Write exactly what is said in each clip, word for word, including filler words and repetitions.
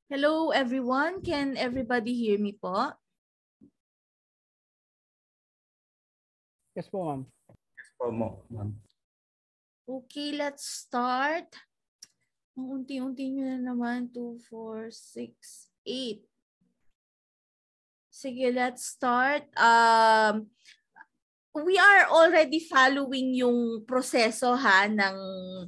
Hello everyone, can everybody hear me po? Yes po, ma'am. Yes po, ma'am. Okay, let's start. Ang unti-unti nyo na naman, two, four, six, eight. Sige, let's start. Um, we are already following yung proseso ha ng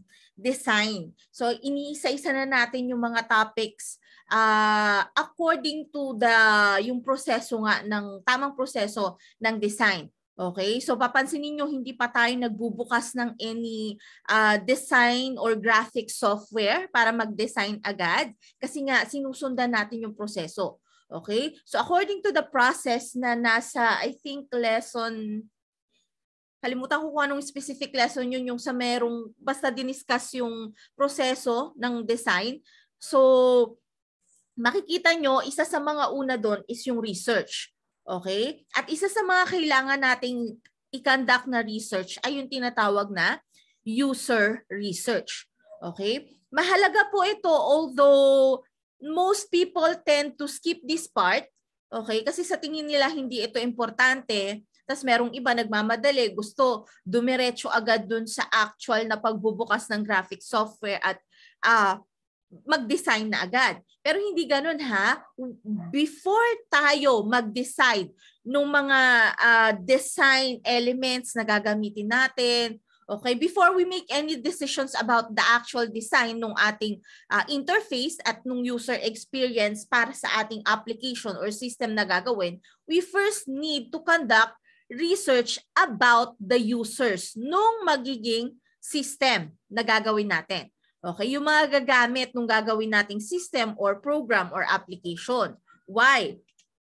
design. So, iniisa-isa na natin yung mga topics uh, according to the yung proseso nga ng tamang proseso ng design. Okay? So papansinin niyo hindi pa tayo nagbubukas ng any uh, design or graphic software para mag-design agad kasi nga sinusundan natin yung proseso. Okay? So according to the process na nasa I think lesson kalimutan ko kung anong specific lesson yun yung sa merong basta diniscuss yung proseso ng design. So makikita nyo, isa sa mga una doon is yung research. Okay? At isa sa mga kailangan nating i-conduct na research ay yung tinatawag na user research. Okay? Mahalaga po ito although most people tend to skip this part. Okay? Kasi sa tingin nila hindi ito importante. Tapos merong iba nagmamadali, gusto dumiretso agad dun sa actual na pagbubukas ng graphic software at uh, mag-design na agad. Pero hindi ganun ha. Before tayo mag-decide ng mga uh, design elements na gagamitin natin, okay, before we make any decisions about the actual design ng ating uh, interface at ng user experience para sa ating application or system na gagawin, we first need to conduct research about the users nung magiging system na gagawin natin. Okay, yung mga gagamit nung gagawin nating system or program or application. Why?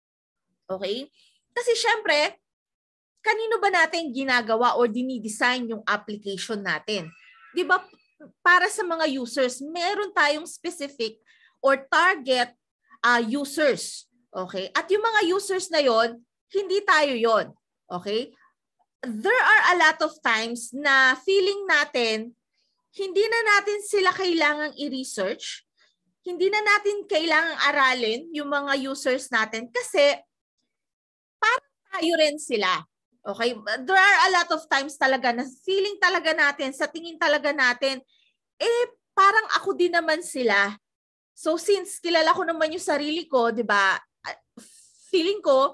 Okay? Kasi syempre, kanino ba natin ginagawa or dinidesign yung application natin? Di ba para sa mga users, meron tayong specific or target uh, users. Okay? At yung mga users na yon, hindi tayo yon. Okay? There are a lot of times na feeling natin hindi na natin sila kailangang i-research, hindi na natin kailangang aralin yung mga users natin kasi parang tayo rin sila. Okay? There are a lot of times talaga na feeling talaga natin, sa tingin talaga natin, eh parang ako din naman sila. So since kilala ko naman yung sarili ko, di ba, feeling ko,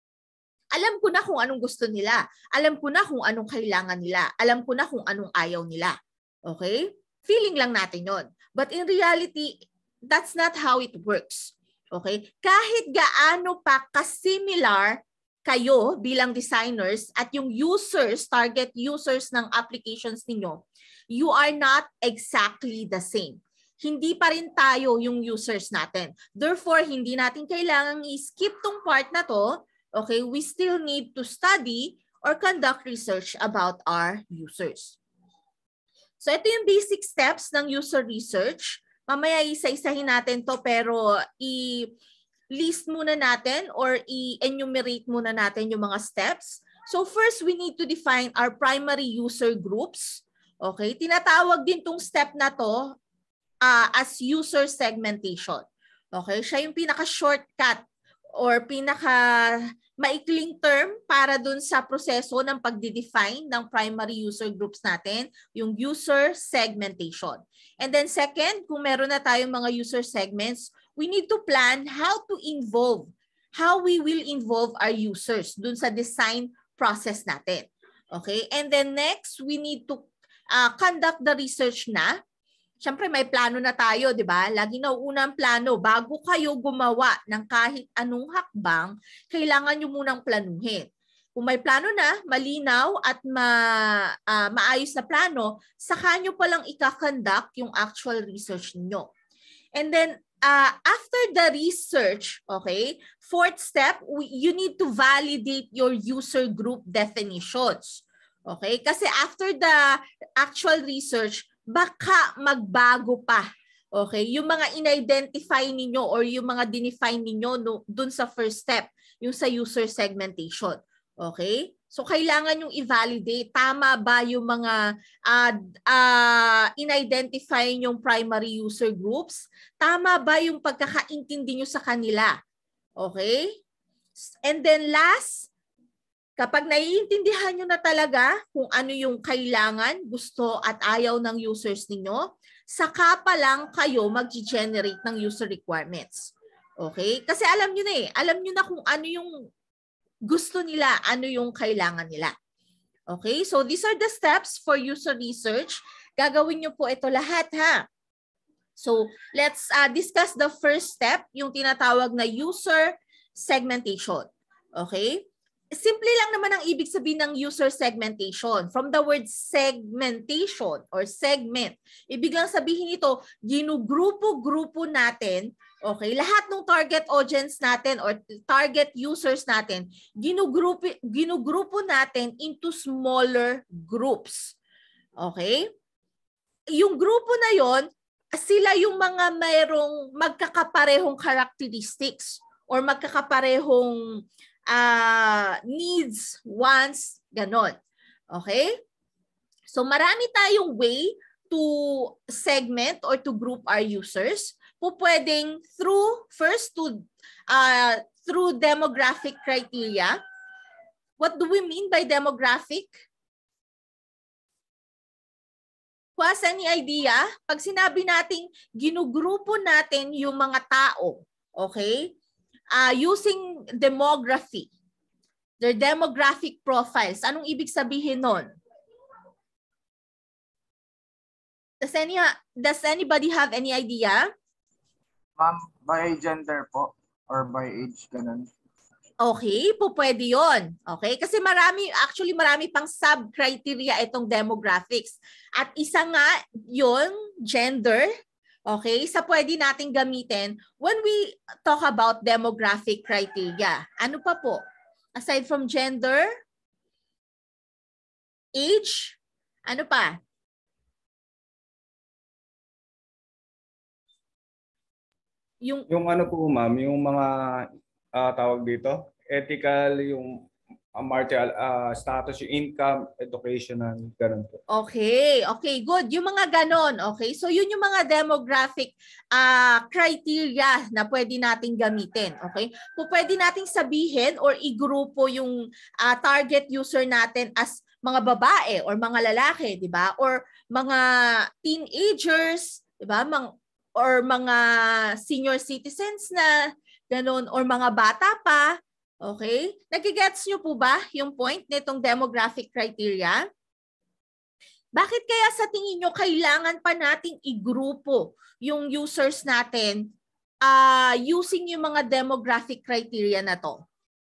alam ko na kung anong gusto nila. Alam ko na kung anong kailangan nila. Alam ko na kung anong ayaw nila. Okay? Feeling lang natin yon. But in reality, that's not how it works. Okay? Kahit gaano pa kasimilar kayo bilang designers at yung users, target users ng applications ninyo, you are not exactly the same. Hindi pa rin tayo yung users natin. Therefore, hindi natin kailangang i-skip tong part na to. Okay? We still need to study or conduct research about our users. So ito yung basic steps ng user research. Mamaya isa-isahin natin to pero i-list muna natin or i-enumerate muna natin yung mga steps. So first, we need to define our primary user groups. Okay? Tinatawag din tong step na to uh, as user segmentation. Okay? Siya yung pinaka-shortcut or pinaka maikling term para dun sa proseso ng pagde-define ng primary user groups natin, yung user segmentation. And then second, kung meron na tayong mga user segments, we need to plan how to involve, how we will involve our users dun sa design process natin. Okay? And then next, we need to uh, conduct the research na. Siyempre may plano na tayo, di ba? Lagi na unang plano. Bago kayo gumawa ng kahit anong hakbang, kailangan nyo munang planuhin. Kung may plano na, malinaw at ma, uh, maayos na plano, saka nyo palang ika-conduct yung actual research niyo. And then, uh, after the research, okay, fourth step, we, you need to validate your user group definitions. Okay? Kasi after the actual research, baka magbago pa. Okay? Yung mga in-identify ninyo or yung mga dinefine ninyo no, dun sa first step, yung sa user segmentation. Okay? So kailangan yung i-validate. Tama ba yung mga uh, uh, in-identify yung primary user groups? Tama ba yung pagkakaintindi nyo sa kanila? Okay? And then last, kapag naiintindihan nyo na talaga kung ano yung kailangan, gusto at ayaw ng users ninyo, saka pa lang kayo mag-generate ng user requirements. Okay? Kasi alam nyo na eh. Alam nyo na kung ano yung gusto nila, ano yung kailangan nila. Okay? So these are the steps for user research. Gagawin nyo po ito lahat ha. So let's uh, discuss the first step, yung tinatawag na user segmentation. Okay? Simple lang naman ang ibig sabihin ng user segmentation. From the word segmentation or segment, ibig lang sabihin ito, ginugrupo-grupo natin, okay, lahat ng target audience natin or target users natin, ginugrupo, ginugrupo natin into smaller groups. Okay? Yung grupo na yon, sila yung mga mayroong magkakaparehong characteristics or magkakaparehong Uh, needs, wants, ganon. Okay? So marami tayong way to segment or to group our users. Po pwedeng through, first to, uh, through demographic criteria. What do we mean by demographic? Who has any idea? Pag sinabi nating ginugrupo natin yung mga tao, okay? Uh, using demography, their demographic profiles. Anong ibig sabihin nun? Does, any, does anybody have any idea? Ma'am, by gender po or by age, ganun. Okay, po pwede yun. Okay, kasi marami, actually marami pang sub-criteria itong demographics. At isa nga yun, gender. Okay, sa pwede nating gamitin when we talk about demographic criteria. Ano pa po? Aside from gender, age, ano pa? Yung, yung ano po ma'am, yung mga uh, tawag dito, ethical, yung uh, martial uh, status, yung income, educational, ganun po. Okay, okay, good. Yung mga ganon, okay? So yun yung mga demographic uh, criteria na pwede nating gamitin, okay? Kung pwede nating sabihin or igrupo yung uh, target user natin as mga babae or mga lalaki, di ba? Or mga teenagers, di ba? Mang, or mga senior citizens na ganon, or mga bata pa. Okay? Nagigets nyo po ba yung point nitong demographic criteria? Bakit kaya sa tingin nyo kailangan pa nating igrupo yung users natin uh, using yung mga demographic criteria na to?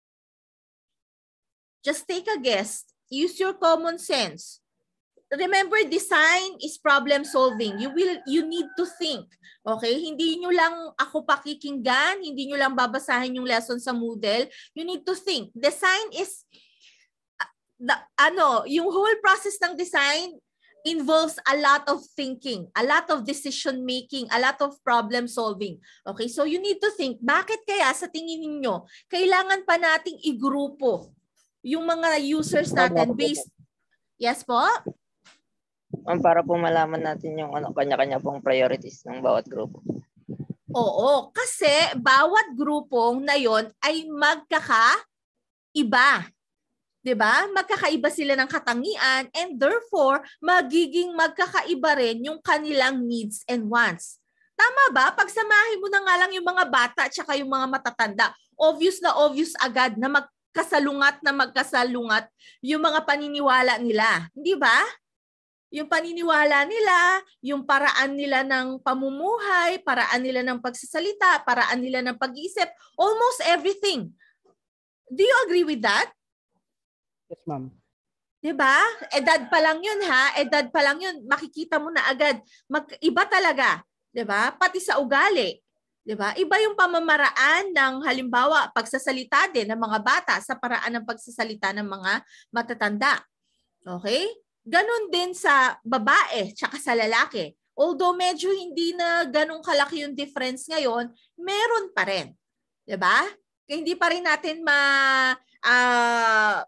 Just take a guess. Use your common sense. Remember, design is problem solving. You will you need to think. Okay? Hindi nyo lang ako pakikinggan, hindi nyo lang babasahin yung lesson sa Moodle. You need to think. Design is uh, the ano, yung whole process ng design involves a lot of thinking, a lot of decision making, a lot of problem solving. Okay? So you need to think, bakit kaya sa tingin niyo kailangan pa nating igrupo yung mga users natin based. Yes po? Um, para po malaman natin yung ano, kanya-kanya pong priorities ng bawat grupo. Oo, kasi bawat grupong na yon ay magkakaiba. 'Di ba? Magkakaiba sila ng katangian and therefore magiging magkakaiba rin yung kanilang needs and wants. Tama ba? Pagsamahin mo na nga lang yung mga bata at saka yung mga matatanda, obvious na obvious agad na magkasalungat na magkasalungat yung mga paniniwala nila. Hindi ba? Yung paniniwala nila, yung paraan nila ng pamumuhay, paraan nila ng pagsasalita, paraan nila ng pag-iisip, almost everything. Do you agree with that? Yes, ma'am. Diba? Edad pa lang yun ha, edad pa lang yun, makikita mo na agad. Mag iba talaga, diba? Pati sa ugali. Diba? Iba yung pamamaraan ng halimbawa, pagsasalita din ng mga bata sa paraan ng pagsasalita ng mga matatanda. Okay? Ganon din sa babae tsaka sa lalaki. Although medyo hindi na ganong kalaki yung difference ngayon, meron pa rin. Diba? Kaya hindi pa rin natin ma uh,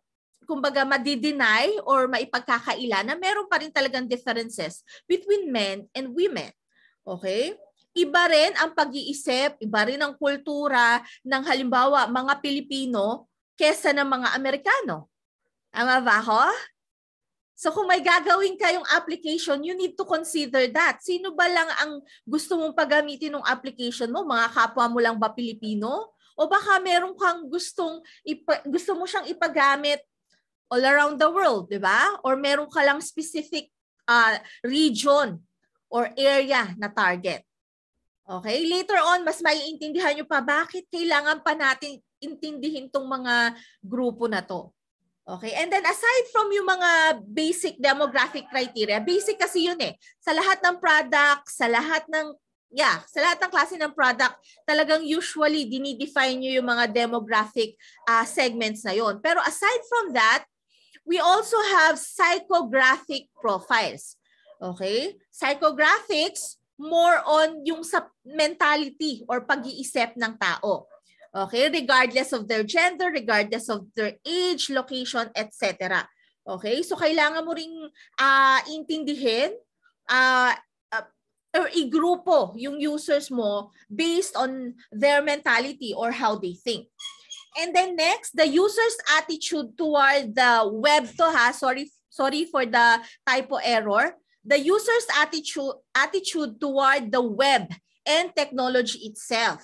kumbaga madi-deny or maipagkakaila na meron pa rin talagang differences between men and women. Okay? Iba rin ang pag-iisip, iba rin ang kultura ng halimbawa mga Pilipino kesa ng mga Amerikano. Tama ba ako? So kung may gagawin kayong application, you need to consider that. Sino ba lang ang gusto mong paggamitin ng application mo? Mga kapwa mo lang ba Pilipino? O baka meron kang gustong ipa, gusto mo siyang ipagamit all around the world, di ba? Or meron ka lang specific uh, region or area na target. Okay? Later on, mas maiintindihan nyo pa bakit kailangan pa natin intindihin tong mga grupo na to. Okay? And then aside from yung mga basic demographic criteria, basic kasi yun eh. Sa lahat ng product, sa lahat ng, yeah, sa lahat ng klase ng product, talagang usually dinidefine nyo yung mga demographic uh, segments na yun. Pero aside from that, we also have psychographic profiles. Okay? Psychographics, more on yung sa mentality or pag-iisip ng tao. Okay, regardless of their gender, regardless of their age, location, et cetera. Okay, so kailangan mo ring uh, intindihin uh, uh, or igrupo yung users mo based on their mentality or how they think. And then next, the user's attitude toward the web to ha. Sorry, sorry for the typo error. The user's attitude attitude toward the web and technology itself.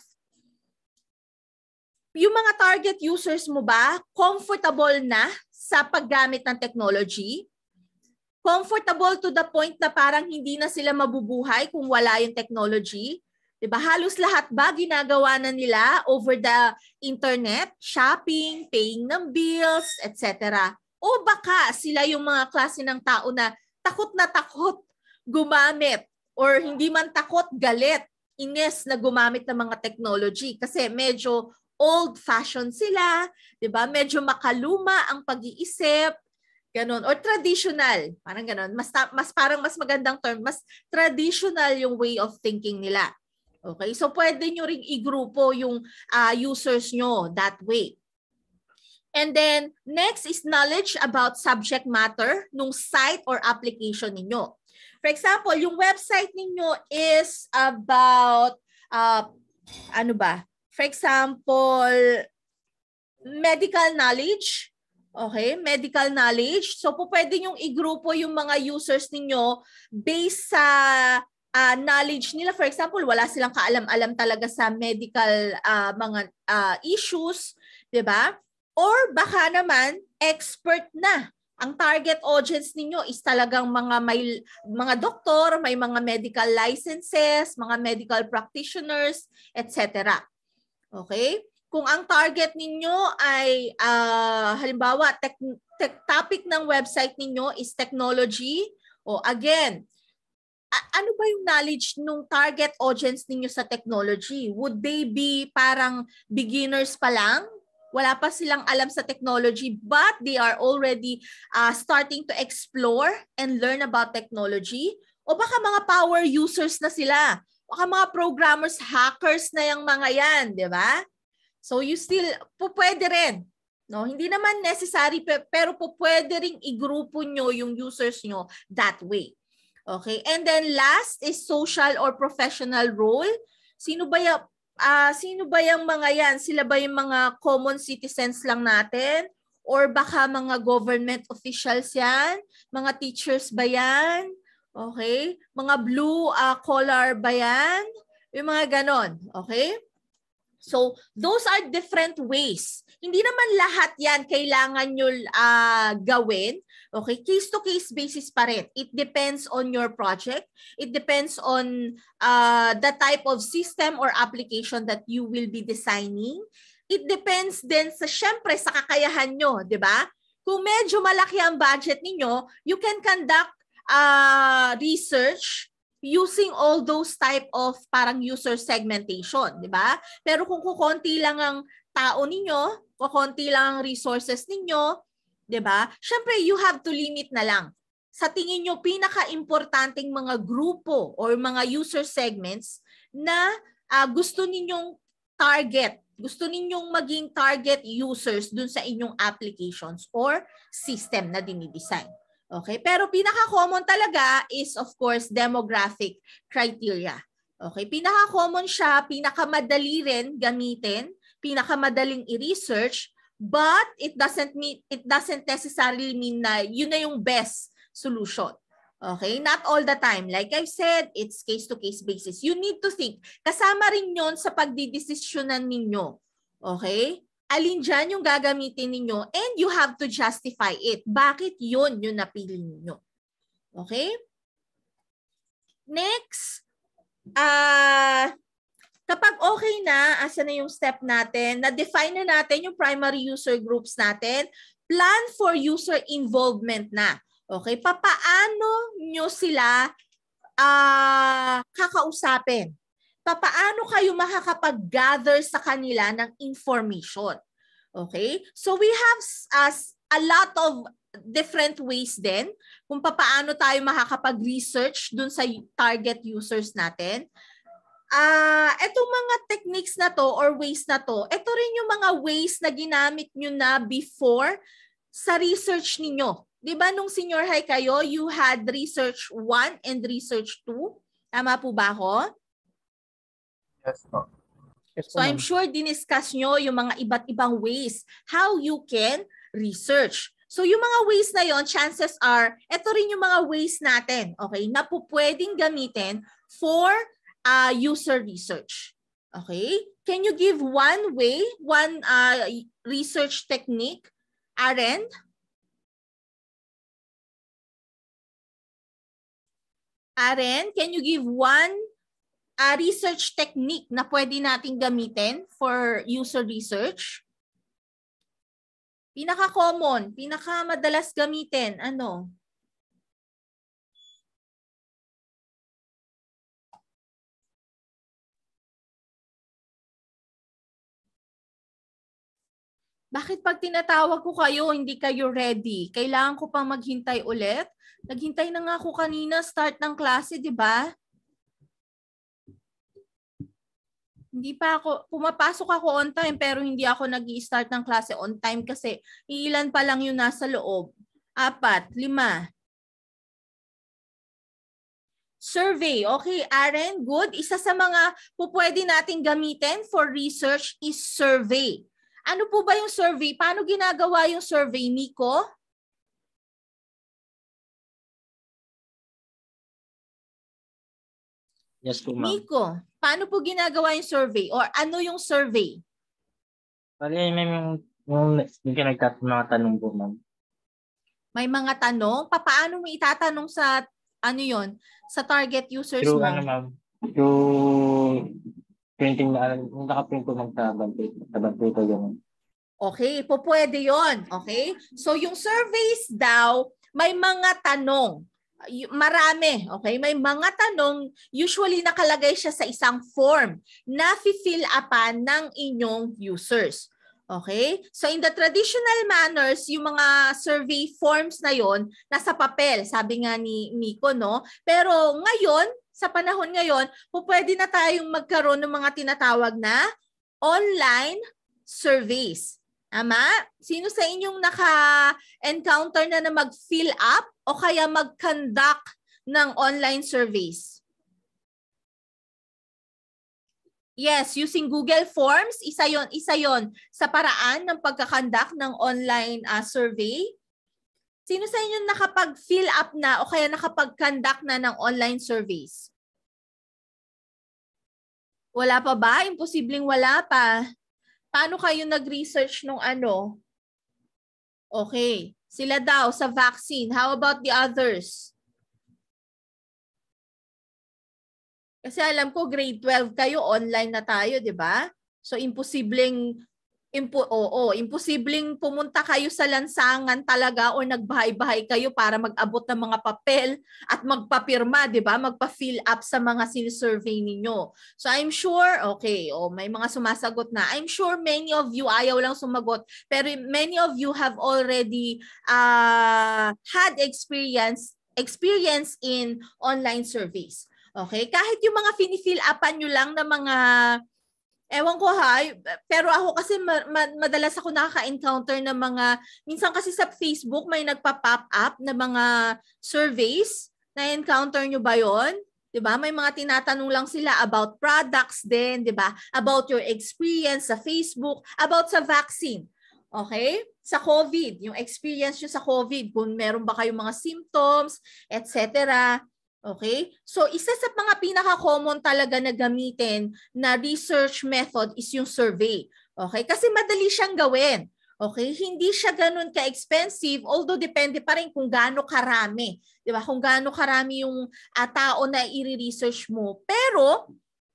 Yung mga target users mo ba, comfortable na sa paggamit ng technology? Comfortable to the point na parang hindi na sila mabubuhay kung wala yung technology? Diba? Halos lahat ba ginagawa na nila over the internet, shopping, paying ng bills, et cetera. O baka sila yung mga klase ng tao na takot na takot gumamit or hindi man takot, galit, ines na gumamit ng mga technology kasi medyo old-fashioned sila, 'di ba? Medyo makaluma ang pag-iisip, ganun, or traditional, parang ganun. Mas mas parang mas magandang term, mas traditional yung way of thinking nila. Okay? So pwede nyo ring igrupo yung uh, users nyo that way. And then next is knowledge about subject matter nung site or application ninyo. For example, yung website ninyo is about uh, ano ba? For example, medical knowledge. Okay, medical knowledge. So, po pwede nyong igrupo yung mga users ninyo based sa uh, knowledge nila. For example, wala silang kaalam-alam talaga sa medical uh, mga uh, issues, di ba? Or baka naman, expert na. Ang target audience ninyo is talagang mga may mga doktor, may mga medical licenses, mga medical practitioners, et cetera. Okay? Kung ang target ninyo ay uh, halimbawa tech, tech topic ng website ninyo is technology, o again, ano ba yung knowledge nung target audience ninyo sa technology? Would they be parang beginners pa lang? Wala pa silang alam sa technology but they are already uh, starting to explore and learn about technology? O baka mga power users na sila? Baka mga programmers, hackers na yung mga yan, di ba? So you still, po pwede rin. No? Hindi naman necessary, pero po pwede rin igrupo nyo yung users nyo that way. Okay? And then last is social or professional role. Sino ba yung, uh, sino ba yung mga yan? Sila ba yung mga common citizens lang natin? Or baka mga government officials yan? Mga teachers ba yan? Okay? Mga blue uh, collar ba yan? Yung mga ganon. Okay? So, those are different ways. Hindi naman lahat yan kailangan nyo uh, gawin. Okay? Case-to-case basis pa rin. It depends on your project. It depends on uh, the type of system or application that you will be designing. It depends din sa, syempre, sa kakayahan nyo. Diba? Kung medyo malaki ang budget ninyo, you can conduct Uh, research using all those type of parang user segmentation, di ba? Pero kung kukonti lang ang tao ninyo, kukonti lang ang resources ninyo, di ba? Syempre, you have to limit na lang. Sa tingin nyo, pinaka-importanting mga grupo or mga user segments na uh, gusto ninyong target Gusto ninyong maging target users dun sa inyong applications or system na dinidesign. Okay? Pero pinaka-common talaga is of course demographic criteria. Okay? Pinaka-common siya, pinakamadali rin gamitin, pinakamadaling i-research, but it doesn't mean it doesn't necessarily mean na yun na yung best solution. Okay? Not all the time. Like I've said, it's case-to-case basis. You need to think. Kasama rin yon sa pagdidesisyonan ninyo. Okay? Alin dyan yung gagamitin ninyo and you have to justify it. Bakit yun yung napili ninyo? Okay? Next, ah... Uh, kapag okay na, asa na yung step natin, na-define na natin yung primary user groups natin, plan for user involvement na. Okay, papaano nyo sila uh, kakausapin? Papaano kayo makakapag-gather sa kanila ng information? Okay, so we have as a lot of different ways din kung papaano tayo makakapag-research dun sa target users natin. Ah, uh, etong mga techniques na to or ways na to, ito rin yung mga ways na ginamit nyo na before sa research ninyo. Di ba nung senior high kayo, you had research one and research two? Tama po ba ako? Yes po. Yes, So I'm sure diniscuss nyo yung mga iba't ibang ways how you can research. So yung mga ways na yon, chances are, ito rin yung mga ways natin, okay, na po pwedeng gamitin for Uh, user research. Okay? Can you give one way, one uh, research technique? Aren? Aren, can you give one uh, research technique na pwede nating gamitin for user research? Pinaka-common, pinaka-madalas gamitin, ano? Bakit pag tinatawag ko kayo, hindi kayo ready? Kailangan ko pang maghintay ulit? Naghintay na nga ako kanina, start ng klase, di ba? Hindi pa ako, pumapasok ako on time pero hindi ako nag-i-start ng klase on time kasi ilan pa lang yung nasa loob. Apat, lima. Survey. Okay, Aren, good. Isa sa mga pupwede nating gamitin for research is survey. Ano po ba yung survey? Paano ginagawa yung survey, Nico? Yes po, ma'am. Nico, paano po ginagawa yung survey? Or ano yung survey? Bali, may yung, yung, yung kinagtat mga tanong po, ma'am. May mga tanong? Paano mo itatanong sa, ano yon, sa target users Through mo? ano, ma'am? Through printing na, yung nakaprint po ng tabang paper, gano'n. Okay, po pwede yon. Okay? So yung surveys daw, may mga tanong. Marami, okay? May mga tanong, usually nakalagay siya sa isang form na fi-fill upan ng inyong users. Okay? So in the traditional manners, yung mga survey forms na yon nasa papel, sabi nga ni Nico, no? Pero ngayon, sa panahon ngayon, pwede na tayong magkaroon ng mga tinatawag na online surveys. Ama, sino sa inyong naka-encounter na na mag-fill up o kaya mag-conduct ng online surveys? Yes, using Google Forms, isa yon, isa yon sa paraan ng pagka-conduct ng online uh, survey. Sino sa inyong nakapag-fill up na o kaya nakapag-conduct na ng online surveys? Wala pa ba? Imposibleng wala pa. Paano kayo nag-research nung ano? Okay. Sila daw sa vaccine. How about the others? Kasi alam ko grade twelve kayo, online na tayo, di ba? So imposibleng impo oo, imposibleng pumunta kayo sa lansangan talaga o nagbahay-bahay kayo para mag-abot ng mga papel at magpapirma, di ba? Magpa-fill up sa mga sinisurvey ninyo. So I'm sure, okay, oh, may mga sumasagot na. I'm sure many of you, ayaw lang sumagot, pero many of you have already uh, had experience experience in online surveys. Okay? Kahit yung mga fini-fill upan nyo lang na mga Ewan ko ha, pero ako kasi ma- ma- madalas ako nakaka-encounter ng mga, minsan kasi sa Facebook may nagpa-pop up na mga surveys. Na-encounter nyo ba yon? Diba? May mga tinatanong lang sila about products din, diba? About your experience sa Facebook, about sa vaccine. Okay? Sa COVID, yung experience nyo sa COVID, kung meron ba kayong mga symptoms, et cetera. Okay? So, isa sa mga pinaka-common talaga na gamitin na research method is yung survey. Okay? Kasi madali siyang gawin. Okay? Hindi siya ganun ka-expensive, although depende pa rin kung gaano karami. Di ba? Kung gaano karami yung uh, tao na i-research mo. Pero,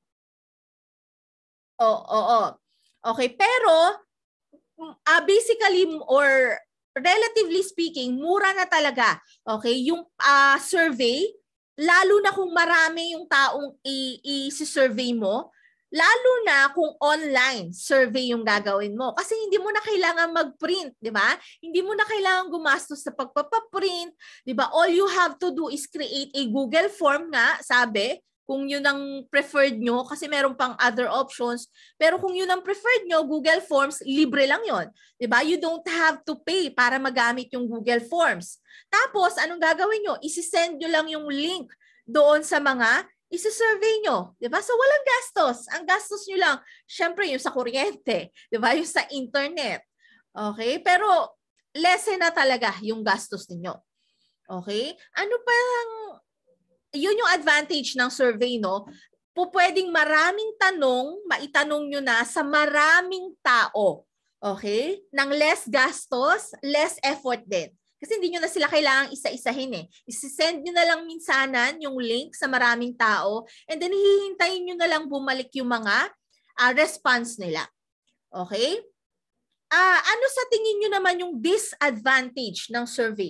oo, oh, oo. Oh, oh. Okay, pero, uh, basically, or relatively speaking, mura na talaga. Okay? Yung uh, survey, lalo na kung marami yung taong i-survey mo, lalo na kung online survey yung gagawin mo. Kasi hindi mo na kailangan mag-print, di ba? Hindi mo na kailangan gumastos sa pagpapaprint, di ba? All you have to do is create a Google form nga, sabi, kung yun ang preferred nyo, kasi meron pang other options. Pero kung yun ang preferred nyo, Google Forms, libre lang yon, di ba? You don't have to pay para magamit yung Google Forms. Tapos, anong gagawin nyo? Isi-send nyo lang yung link doon sa mga isi-survey nyo. Di ba? So, walang gastos. Ang gastos nyo lang, syempre, yung sa kuryente. Di ba? Yung sa internet. Okay? Pero, lessen na talaga yung gastos ninyo. Okay? Ano pang yun yung advantage ng survey, no? Po pwedeng maraming tanong, maitanong nyo na sa maraming tao. Okay? Nang less gastos, less effort din. Kasi hindi nyo na sila kailangang isa-isahin eh. Isisend nyo na lang minsanan yung link sa maraming tao and then hihintayin nyo na lang bumalik yung mga uh, response nila. Okay? Uh, ano sa tingin nyo naman yung disadvantage ng survey?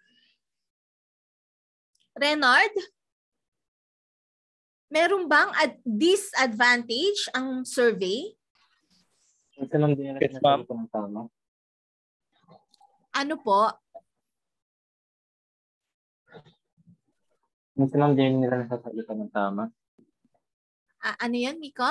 Renard? Meron bang ad- disadvantage ang survey? Ito lang din Yes, ma'am. ng tama. Ano po? Minsan lang din nila nasasagutan ng tama. A- ano yan, Miko?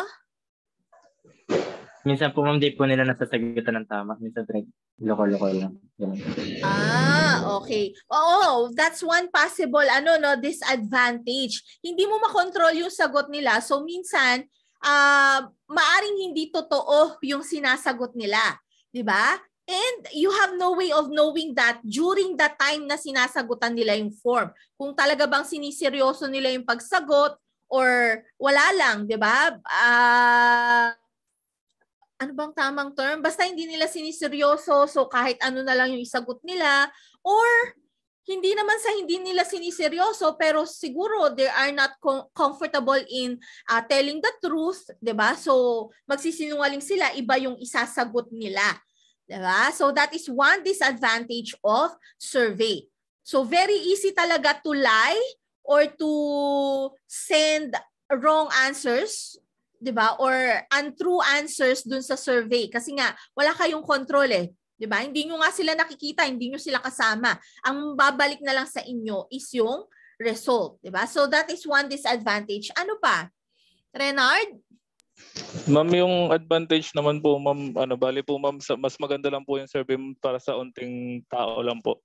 Minsan po ma'am, di po nila nasasagutan ng tama. Minsan po loko-loko lang. Ganun. Ah, okay. Oo, that's one possible ano no disadvantage. Hindi mo makontrol yung sagot nila. So minsan, uh, maaring hindi totoo yung sinasagot nila, 'di ba? And you have no way of knowing that during the time na sinasagutan nila yung form. Kung talaga bang siniseryoso nila yung pagsagot or wala lang, 'di ba? Ah uh, ano bang tamang term? Basta hindi nila siniseryoso, so kahit ano na lang yung isagot nila, or hindi naman sa hindi nila siniseryoso, pero siguro they are not com- comfortable in uh, telling the truth, 'di ba? So magsisinungaling sila, iba yung isasagot nila, 'di ba? So that is one disadvantage of survey. So very easy talaga to lie or to send wrong answers, 'di ba? Or untrue answers dun sa survey kasi nga wala kayong control eh, 'di ba? Hindi nyo nga sila nakikita, hindi nyo sila kasama. Ang babalik na lang sa inyo is yung result, 'di ba? So that is one disadvantage. Ano pa? Renard? Ma'am, yung advantage naman po, ma'am, ano, bali po ma'am, mas maganda lang po yung survey para sa unting tao lang po.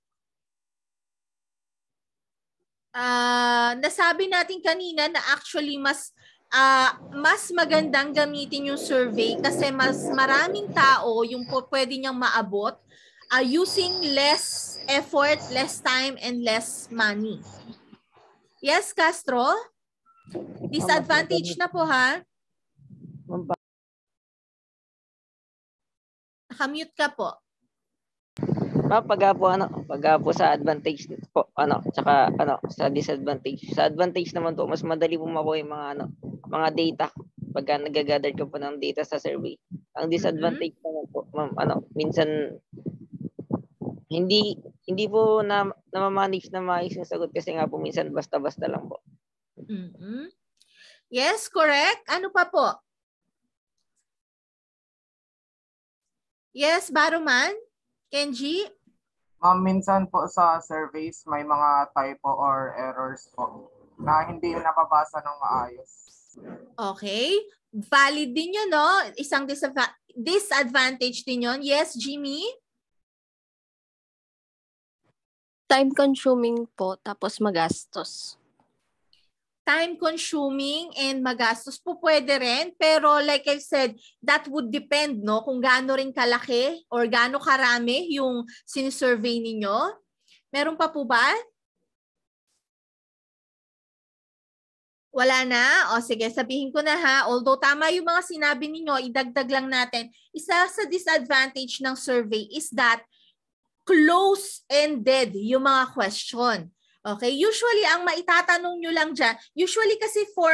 Ah, uh, nasabi natin kanina na actually mas Uh, mas magandang gamitin yung survey kasi mas maraming tao yung po pwede niyang maabot uh, using less effort, less time, and less money. Yes, Castro? Disadvantage na po ha? Nakamute ka po. Ma'am, pag po ano, pag po sa advantage po, ano, tsaka ano, sa disadvantage. Sa advantage naman po, mas madali po makuha yung mga ano, mga data pagka nag-gather ka po ng data sa survey. Ang disadvantage mm-hmm. naman po, ma'am, ano, minsan hindi hindi po na na-manage na maayos yung sagot kasi nga po minsan basta-basta lang po. Mm-hmm. Yes, correct. Ano pa po? Yes, Baruman? Kenji? Um, minsan po sa surveys may mga typo or errors po na hindi nababasa ng maayos. Okay. Valid din yun, no? Isang disadva- disadvantage din yun. Yes, Jimmy? Time consuming po, tapos magastos. Time consuming and magastos po pwede rin. Pero like I said, that would depend, no? Kung gaano rin kalaki or gaano karami yung sinisurvey ninyo. Meron pa po ba? Wala na? O sige, sabihin ko na ha. Although tama yung mga sinabi ninyo, idagdag lang natin. Isa sa disadvantage ng survey is that close-ended yung mga question. Okay? Usually, ang maitatanong nyo lang dyan, usually kasi for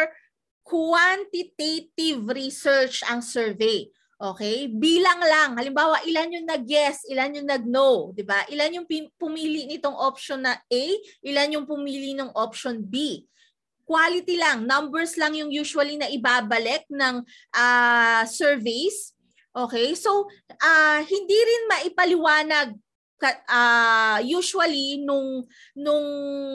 quantitative research ang survey. Okay? Bilang lang. Halimbawa, ilan yung nag-yes, ilan yung nag-no. Diba? Ilan yung pumili nitong option na A, ilan yung pumili ng option B. Quality lang, numbers lang yung usually na ibabalik ng uh, surveys. Okay? So, uh, hindi rin maipaliwanag uh, usually nung nung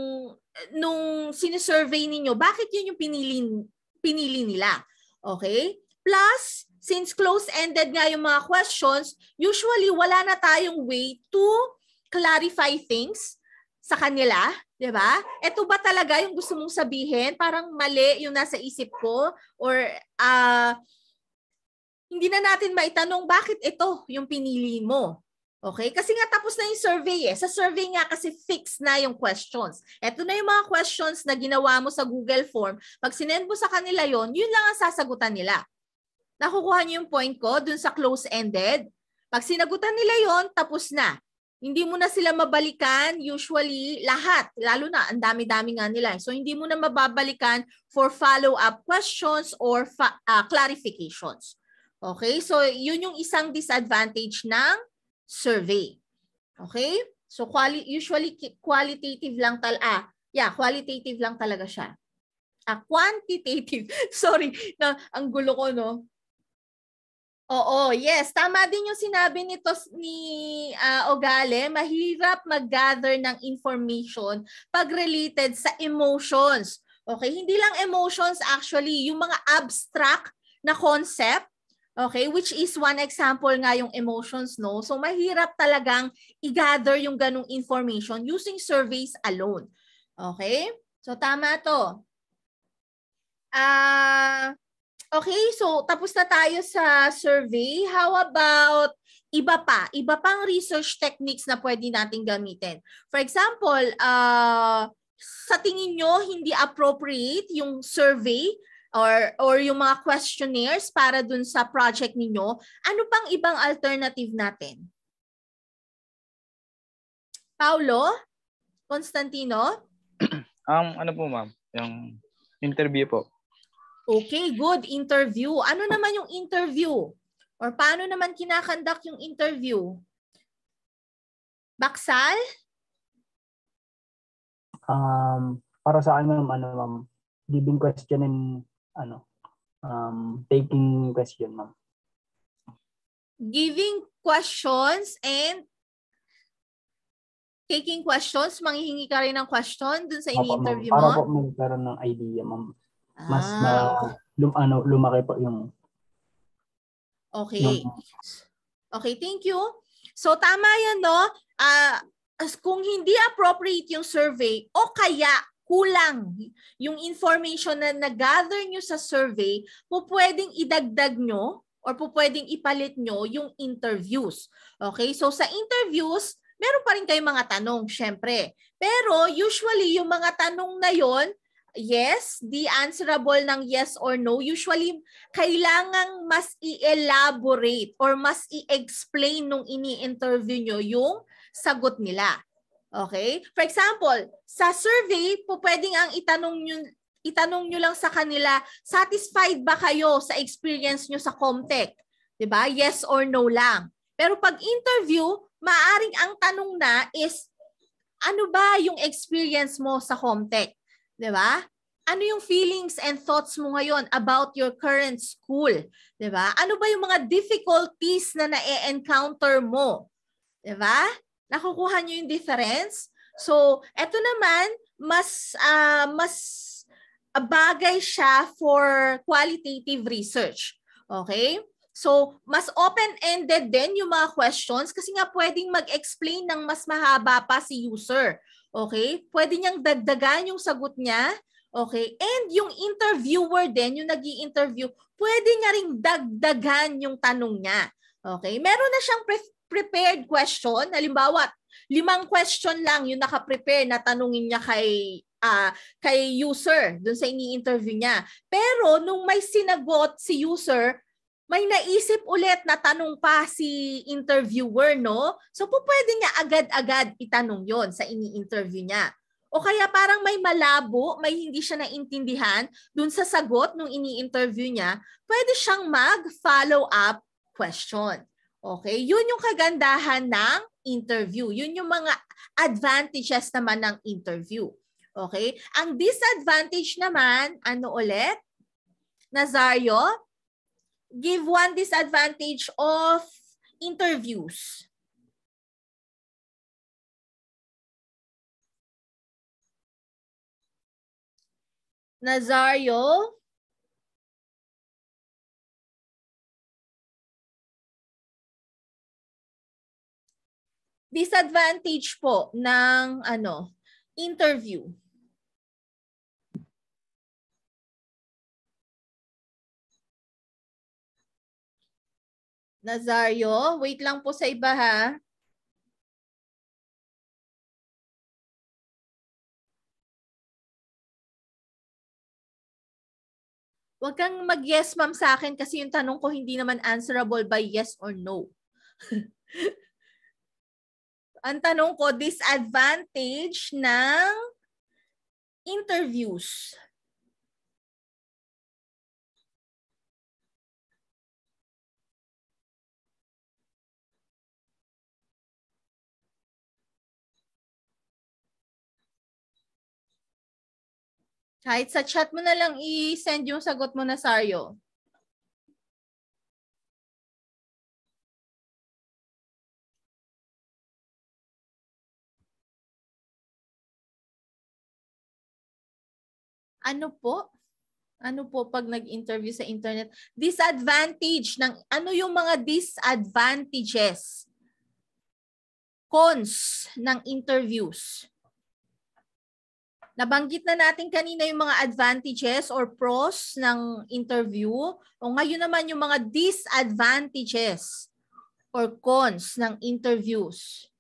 nung sinisurvey ninyo, bakit yun yung pinili, pinili nila. Okay? Plus, since close-ended nga yung mga questions, usually wala na tayong way to clarify things sa kanila, di ba? Ito ba talaga yung gusto mong sabihin? Parang mali yung nasa isip ko or uh, hindi na natin maitanong bakit ito yung pinili mo. Okay? Kasi nga tapos na yung survey eh. Sa survey nga kasi fixed na yung questions. Ito na yung mga questions na ginawa mo sa Google Form. Pag sinend mo sa kanila yon, yun lang ang sasagutan nila. Nakukuha niyo yung point ko dun sa close-ended. Pag sinagutan nila yon, tapos na. Hindi mo na sila mabalikan, usually lahat, lalo na ang dami-dami nga nila. So hindi mo na mababalikan for follow-up questions or uh, clarifications. Okay? So yun yung isang disadvantage ng survey. Okay? So quali usually qualitative lang tal ah, yeah, qualitative lang talaga siya. Ah, quantitative. Sorry, na ang gulo ko, no. Oo, yes. Tama din yung sinabi nito ni uh, Ogale. Mahirap mag-gather ng information pag related sa emotions. Okay? Hindi lang emotions actually, yung mga abstract na concept. Okay? Which is one example nga yung emotions, no? So, mahirap talagang i-gather yung ganong information using surveys alone. Okay? So, tama to. Ah... Uh, Okay, so tapos na tayo sa survey. How about iba pa? Iba pang research techniques na pwede natin gamitin. For example, uh, sa tingin nyo hindi appropriate yung survey or, or yung mga questionnaires para dun sa project ninyo, ano pang ibang alternative natin? Paulo? Constantino? Um, ano po ma'am? Yung interview po. Okay, good. Interview. Ano naman yung interview? Or paano naman kinakandak yung interview? Baksal? Um, para sa akin, ma'am, ano, ma'am, giving question and ano, um, taking question, ma'am. Giving questions and taking questions? Manghihingi ka rin ng question dun sa ini-interview mo? Para po magkaroon ng idea, ma'am. Mas ah, na lum, ano, lumaki po yung okay. Yung, okay, thank you. So tama 'yan, no? Ah, uh, kung hindi appropriate yung survey o kaya kulang yung information na na-gather nyo sa survey, po pwedeng idagdag nyo or po pwedeng ipalit nyo yung interviews. Okay? So sa interviews, meron pa rin kayong mga tanong, syempre. Pero usually yung mga tanong na yon, yes, the answerable ng yes or no, usually kailangang mas i-elaborate or mas i-explain nung ini-interview nyo yung sagot nila. Okay? For example, sa survey, po pwedeng ang itanong nyo, itanong nyo lang sa kanila, satisfied ba kayo sa experience nyo sa Comtech? Diba? Yes or no lang. Pero pag interview, maaring ang tanong na is, ano ba yung experience mo sa Comtech? Diba? Ano yung feelings and thoughts mo ngayon about your current school? Diba? Ano ba yung mga difficulties na na-encounter mo? Diba? Nakukuha nyo yung difference? So, eto naman, mas, uh, mas bagay siya for qualitative research. Okay? So, mas open-ended din yung mga questions kasi nga pwedeng mag-explain ng mas mahaba pa si user. Okay? Pwede niyang dagdagan yung sagot niya. Okay? And yung interviewer din, yung nag-i-interview, pwede niya ring dagdagan yung tanong niya. Okay? Meron na siyang pre- prepared question. Halimbawa, limang question lang yung naka-prepare na tanungin niya kay uh, kay user dun sa ini-interview niya. Pero nung may sinagot si user, may naisip ulit na tanong pa si interviewer, no? So, po pwede niya agad-agad itanong yon sa ini-interview niya. O kaya parang may malabo, may hindi siya naintindihan dun sa sagot nung ini-interview niya, pwede siyang mag-follow up question. Okay? Yun yung kagandahan ng interview. Yun yung mga advantages naman ng interview. Okay? Ang disadvantage naman, ano ulit? Nazario? Give one disadvantage of interviews. Nazario? Disadvantage po ng ano, interview. Nazario, wait lang po sa iba ha. Huwag kang mag-yes ma'am sa akin kasi yung tanong ko hindi naman answerable by yes or no. Ang tanong ko, disadvantage ng interviews. Kahit sa chat mo na lang i-send yung sagot mo, Nazario. Ano po? Ano po pag nag-interview sa internet? Disadvantage ng ano yung mga disadvantages? Cons ng interviews. Nabanggit na natin kanina yung mga advantages or pros ng interview. O ngayon naman yung mga disadvantages or cons ng interviews.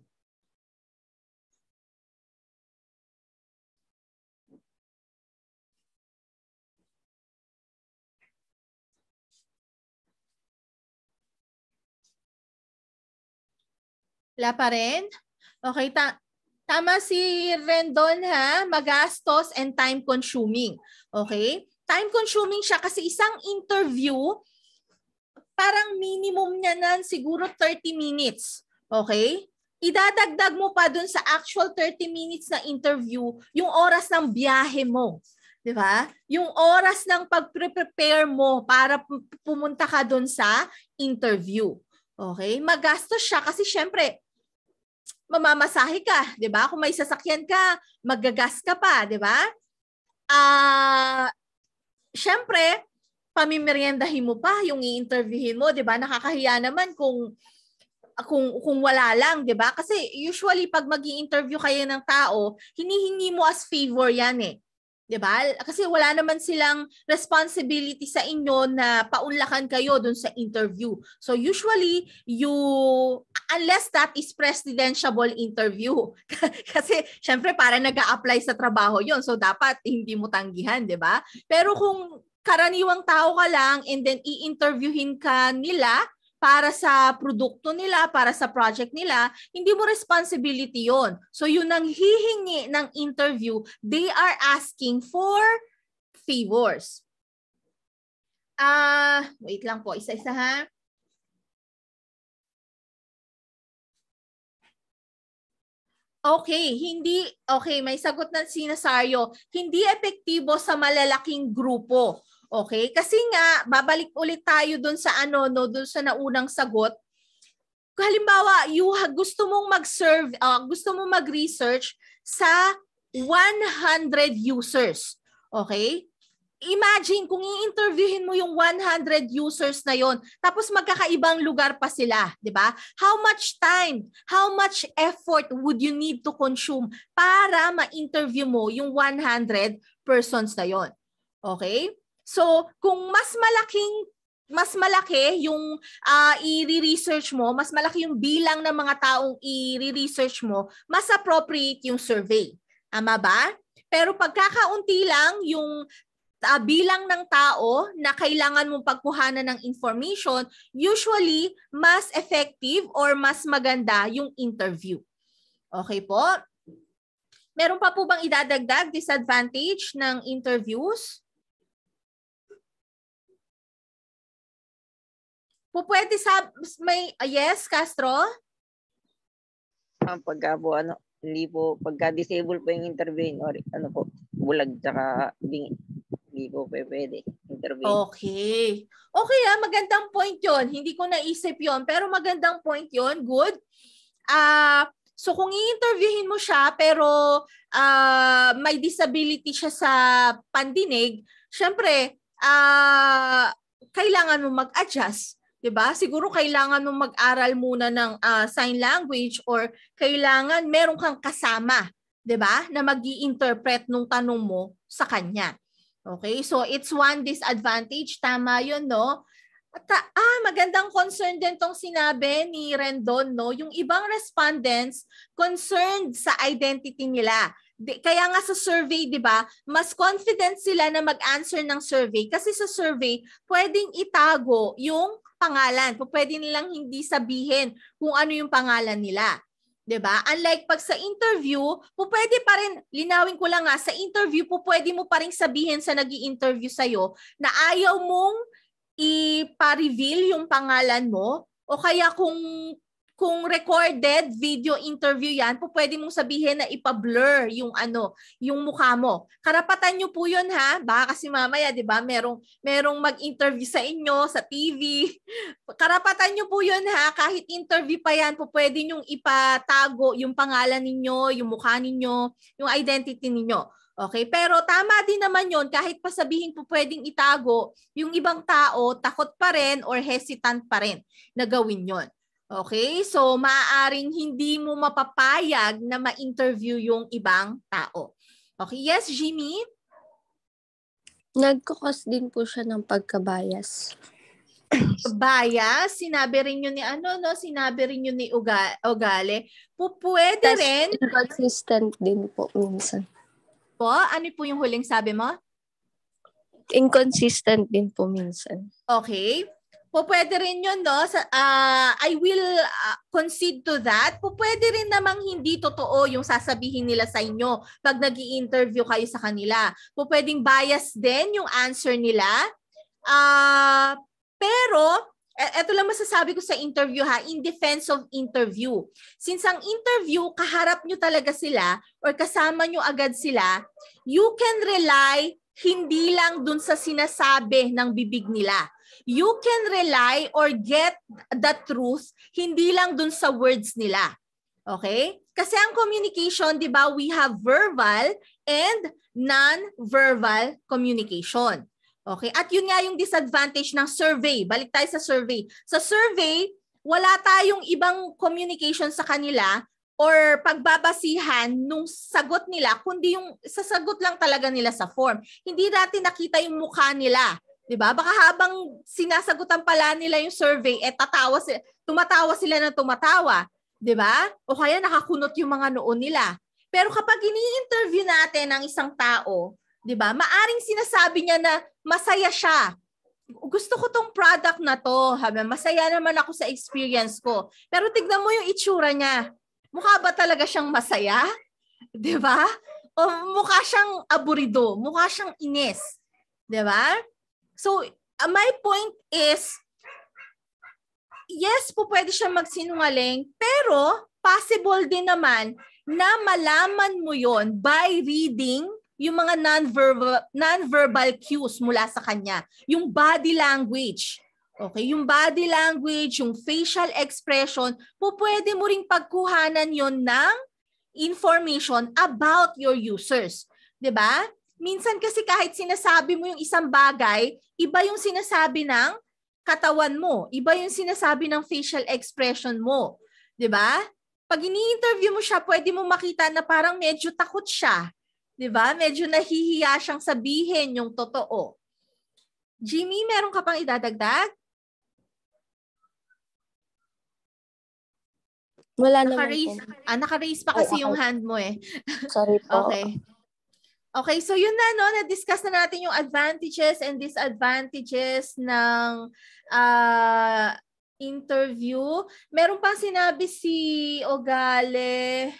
Wala pa rin? Okay, ta tama si Rendon ha, magastos and time consuming. Okay? Time consuming siya kasi isang interview, parang minimum niya na siguro thirty minutes. Okay? Idadagdag mo pa dun sa actual thirty minutes na interview, yung oras ng biyahe mo. Di ba? Yung oras ng pag-prepare mo para pumunta ka dun sa interview. Okay? Magastos siya kasi syempre, mamamasahe ka, 'di ba? Kung may sasakyan ka, maggagas ka pa, 'di ba? Ah, uh, syempre, pamimeriendahin mo pa yung i-interviewin mo, 'di ba? Nakakahiya naman kung kung kung wala lang, 'di ba? Kasi usually pag magi-interview kayo ng tao, hinihingi mo as favor 'yan eh. 'Di ba? Kasi wala naman silang responsibility sa inyo na paunlakan kayo dun sa interview. So usually you unless that is presidentiable interview. Kasi syempre para nag-a-apply sa trabaho 'yon. So dapat hindi mo tanggihan, 'di ba? Pero kung karaniwang tao ka lang and then i-interviewin ka nila para sa produkto nila, para sa project nila, hindi mo responsibility yon. So yun ang hihingi ng interview, they are asking for favors. Ah, uh, wait lang po, isa-isa ha. Okay, hindi, okay, may sagot na si Nazario. Hindi epektibo sa malalaking grupo. Okay? Kasi nga, babalik ulit tayo dun sa ano, no, dun sa naunang sagot. Halimbawa, you gusto mong mag-serve, uh, gusto mong mag-research sa one hundred users. Okay? Imagine kung i-interviewin mo yung one hundred users na yon, tapos magkakaibang lugar pa sila, di ba? How much time, how much effort would you need to consume para ma-interview mo yung one hundred persons na yon? Okay? So, kung mas malaking mas malaki yung uh, i-research mo, mas malaki yung bilang ng mga taong i-research mo, mas appropriate yung survey. Tama ba? Pero pagkakaunti lang yung uh, bilang ng tao na kailangan mong pagkuhanan ng information, usually mas effective or mas maganda yung interview. Okay po? Meron pa po bang idadagdag disadvantage ng interviews? Po pwede sa may uh, yes, Castro? Ang pagka po ano, hindi po pagka disable po yung intervene or ano po, bulag tsaka bingi. Hindi po pwede intervene. Okay. Okay ah, magandang point 'yon. Hindi ko naisip 'yon, pero magandang point 'yon. Good. Ah, uh, so kung i-interviewin mo siya pero uh, may disability siya sa pandinig, syempre uh, kailangan mo mag-adjust. Diba? Siguro kailangan mo mag-aral muna ng uh, sign language or kailangan meron kang kasama, diba? Na mag-i-interpret nung tanong mo sa kanya. Okay? So it's one disadvantage. Tama yun, no? At, ah, magandang concern din tong sinabi ni Rendon, no? Yung ibang respondents concerned sa identity nila. Di, kaya nga sa survey, di ba, mas confident sila na mag-answer ng survey kasi sa survey, pwedeng itago yung pangalan. Pwede nilang hindi sabihin kung ano yung pangalan nila. 'Di ba? Unlike pag sa interview, pwede pa rin, linawin ko lang nga, sa interview, pwede mo pa rin sabihin sa nag-i-interview sa'yo na ayaw mong ipa-reveal yung pangalan mo o kaya kung kung recorded video interview yan, po pwede mong sabihin na ipa-blur yung ano, yung mukha mo. Karapatan nyo po yun ha. Baka kasi mamaya, 'di ba? Merong merong mag-interview sa inyo sa T V. Karapatan nyo po yun ha. Kahit interview pa yan, po pwede nyong ipatago yung pangalan ninyo, yung mukha ninyo, yung identity ninyo. Okay? Pero tama din naman yon, kahit pa sabihin po pwedeng itago, yung ibang tao takot pa rin or hesitant pa rin na gawin yon. Okay? So, maaaring hindi mo mapapayag na ma-interview yung ibang tao. Okay? Yes, Jimmy? Nagkakos din po siya ng pagkabias. Bias? Sinabi rin yun ni ano, no? Sinabi rin yun ni Uga, Ogale. Po, pwede That's rin. Inconsistent din po minsan. Po? Ano po yung huling sabi mo? Inconsistent din po minsan. Okay. Po pwede rin yun, no? Sa, uh, I will uh, concede to that. Po pwede rin namang hindi totoo yung sasabihin nila sa inyo pag nag-i-interview kayo sa kanila. Po pwedeng bias din yung answer nila. Uh, pero, eto lang masasabi ko sa interview ha, in defense of interview. Since ang interview, kaharap nyo talaga sila or kasama nyo agad sila, you can rely hindi lang dun sa sinasabi ng bibig nila. You can rely or get the truth hindi lang dun sa words nila. Okay? Kasi ang communication, di ba, we have verbal and non-verbal communication. Okay? At yun nga yung disadvantage ng survey. Balik tayo sa survey. Sa survey, wala tayong ibang communication sa kanila or pagbabasihan nung sagot nila, kundi yung sasagot lang talaga nila sa form. Hindi natin nakita yung mukha nila. Diba? Baka habang sinasagutan pala nila yung survey, eh tatawa sila, tumatawa sila ng tumatawa. Diba? O kaya nakakunot yung mga noo nila. Pero kapag ini-interview natin ang isang tao, diba? Maaring sinasabi niya na masaya siya. Gusto ko tong product na to. Masaya naman ako sa experience ko. Pero tignan mo yung itsura niya. Mukha ba talaga siyang masaya? Diba? O mukha siyang aburido. Mukha siyang inis. Diba? So, uh, my point is, yes po pwede siya magsinungaling, pero possible din naman na malaman mo yon by reading yung mga non-verbal, non-verbal cues mula sa kanya. Yung body language. Okay, yung body language, yung facial expression, po pwede mo ring pagkuhanan yon ng information about your users. 'Di ba? Minsan kasi kahit sinasabi mo yung isang bagay, iba yung sinasabi ng katawan mo. Iba yung sinasabi ng facial expression mo. Diba? Pag ini-interview mo siya, pwede mo makita na parang medyo takot siya. Diba? Medyo nahihiya siyang sabihin yung totoo. Jimmy, meron ka pang idadagdag? Wala naman Naka-raise, po. ah, naka-raise pa kasi Ay, yung okay. hand mo eh. Sorry po. Okay. Okay, so yun na, no? Na-discuss na natin yung advantages and disadvantages ng uh, interview. Meron pang sinabi si Ogale,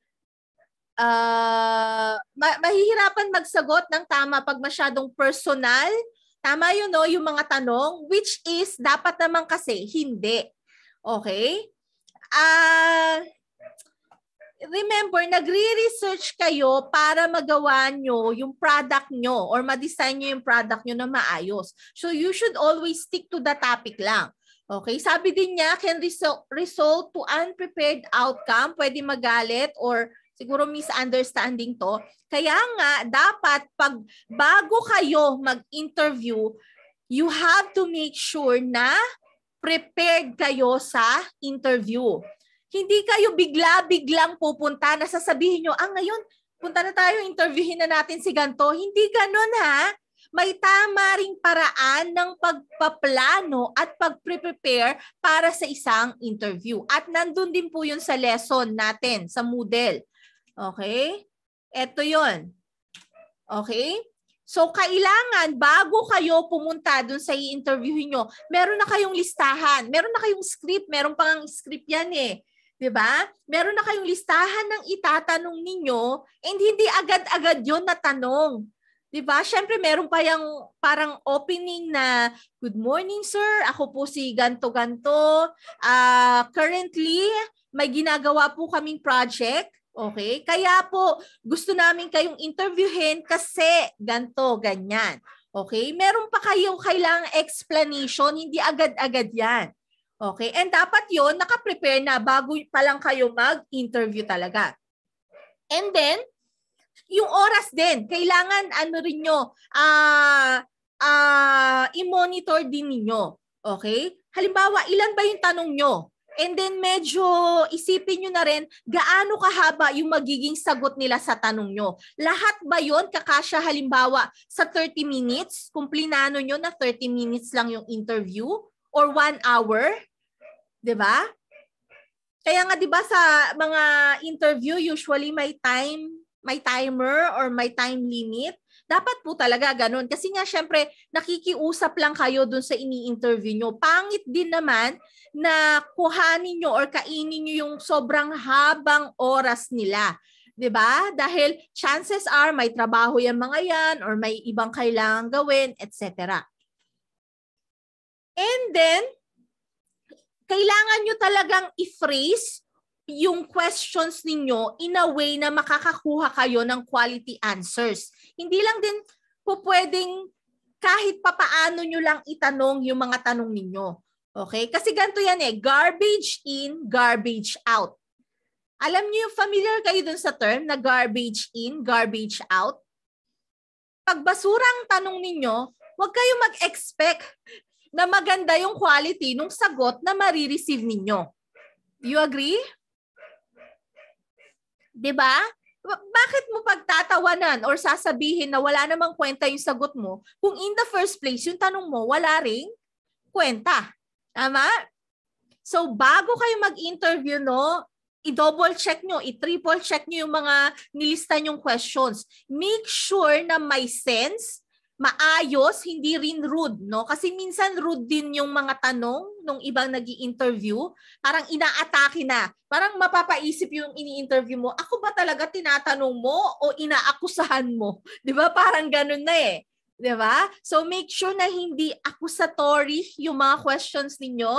uh, ma- mahihirapan magsagot ng tama pag masyadong personal. Tama yun, no? Yung mga tanong, which is, dapat naman kasi, hindi. Okay? Ah... Uh, remember, nagre-research kayo para magawa nyo yung product nyo or ma-design nyo yung product nyo na maayos. So you should always stick to the topic lang. Okay? Sabi din niya, can result, result to unprepared outcome. Pwede magalit or siguro misunderstanding to. Kaya nga, dapat pag bago kayo mag-interview, you have to make sure na prepared kayo sa interview. Hindi kayo bigla-biglang pupunta na sasabihin nyo, ah ngayon, punta na tayo, interviewin na natin si ganito. Hindi ganun ha. May tama ring paraan ng pagpaplano at pag-prepare para sa isang interview. At nandun din po yun sa lesson natin, sa Moodle. Okay? Ito yun. Okay? So, kailangan, bago kayo pumunta dun sa i-interviewin nyo, meron na kayong listahan, meron na kayong script, meron pang script yan eh. Diba? Meron na kayong listahan ng itatanong ninyo and hindi agad-agad yon na tanong. Diba? Siyempre, meron pa yung parang opening na, good morning, sir. Ako po si ganto-ganto. Uh, currently, may ginagawa po kaming project. Okay? Kaya po, gusto namin kayong interviewin kasi ganto, ganyan. Okay? Meron pa kayong kailangang explanation, hindi agad-agad yan. Okay? And dapat yon naka-prepare na bago pa lang kayo mag-interview talaga. And then, yung oras din, kailangan ano rin nyo, uh, uh, i-monitor din ninyo. Okay? Halimbawa, ilan ba yung tanong nyo? And then medyo isipin nyo na rin, gaano kahaba yung magiging sagot nila sa tanong nyo. Lahat ba yon kakasya halimbawa sa thirty minutes? Kung plinano nyo na thirty minutes lang yung interview? Or one hour? Diba? Kaya nga diba sa mga interview, usually may time, may timer or may time limit. Dapat po talaga ganun. Kasi nga syempre, nakikiusap lang kayo dun sa ini-interview nyo. Pangit din naman na kuhanin nyo or kainin nyo yung sobrang habang oras nila. Diba? Dahil chances are may trabaho yung mga yan or may ibang kailangan gawin, et cetera. And then, kailangan nyo talagang i-phrase yung questions ninyo in a way na makakakuha kayo ng quality answers. Hindi lang din po pwedeng kahit papaano nyo lang itanong yung mga tanong ninyo. Okay? Kasi ganito yan eh, garbage in, garbage out. Alam niyo yung familiar kayo dun sa term na garbage in, garbage out? Pag basurang tanong ninyo, huwag kayo mag-expect na maganda yung quality ng sagot na marireceive ninyo. Do you agree? Diba? Bakit mo pagtatawanan or sasabihin na wala namang kwenta yung sagot mo kung in the first place yung tanong mo wala ring kwenta? Tama? So bago kayo mag-interview, no, i-double check nyo, i-triple check nyo yung mga nilista nyong questions. Make sure na may sense, maayos, hindi rin rude, no? Kasi minsan rude din yung mga tanong nung ibang nag-i-interview. Parang inaatake na. Parang mapapaisip yung ini-interview mo, ako ba talaga tinatanong mo o inaakusahan mo? Di ba? Parang ganun na eh. Di ba? So make sure na hindi accusatory yung mga questions ninyo.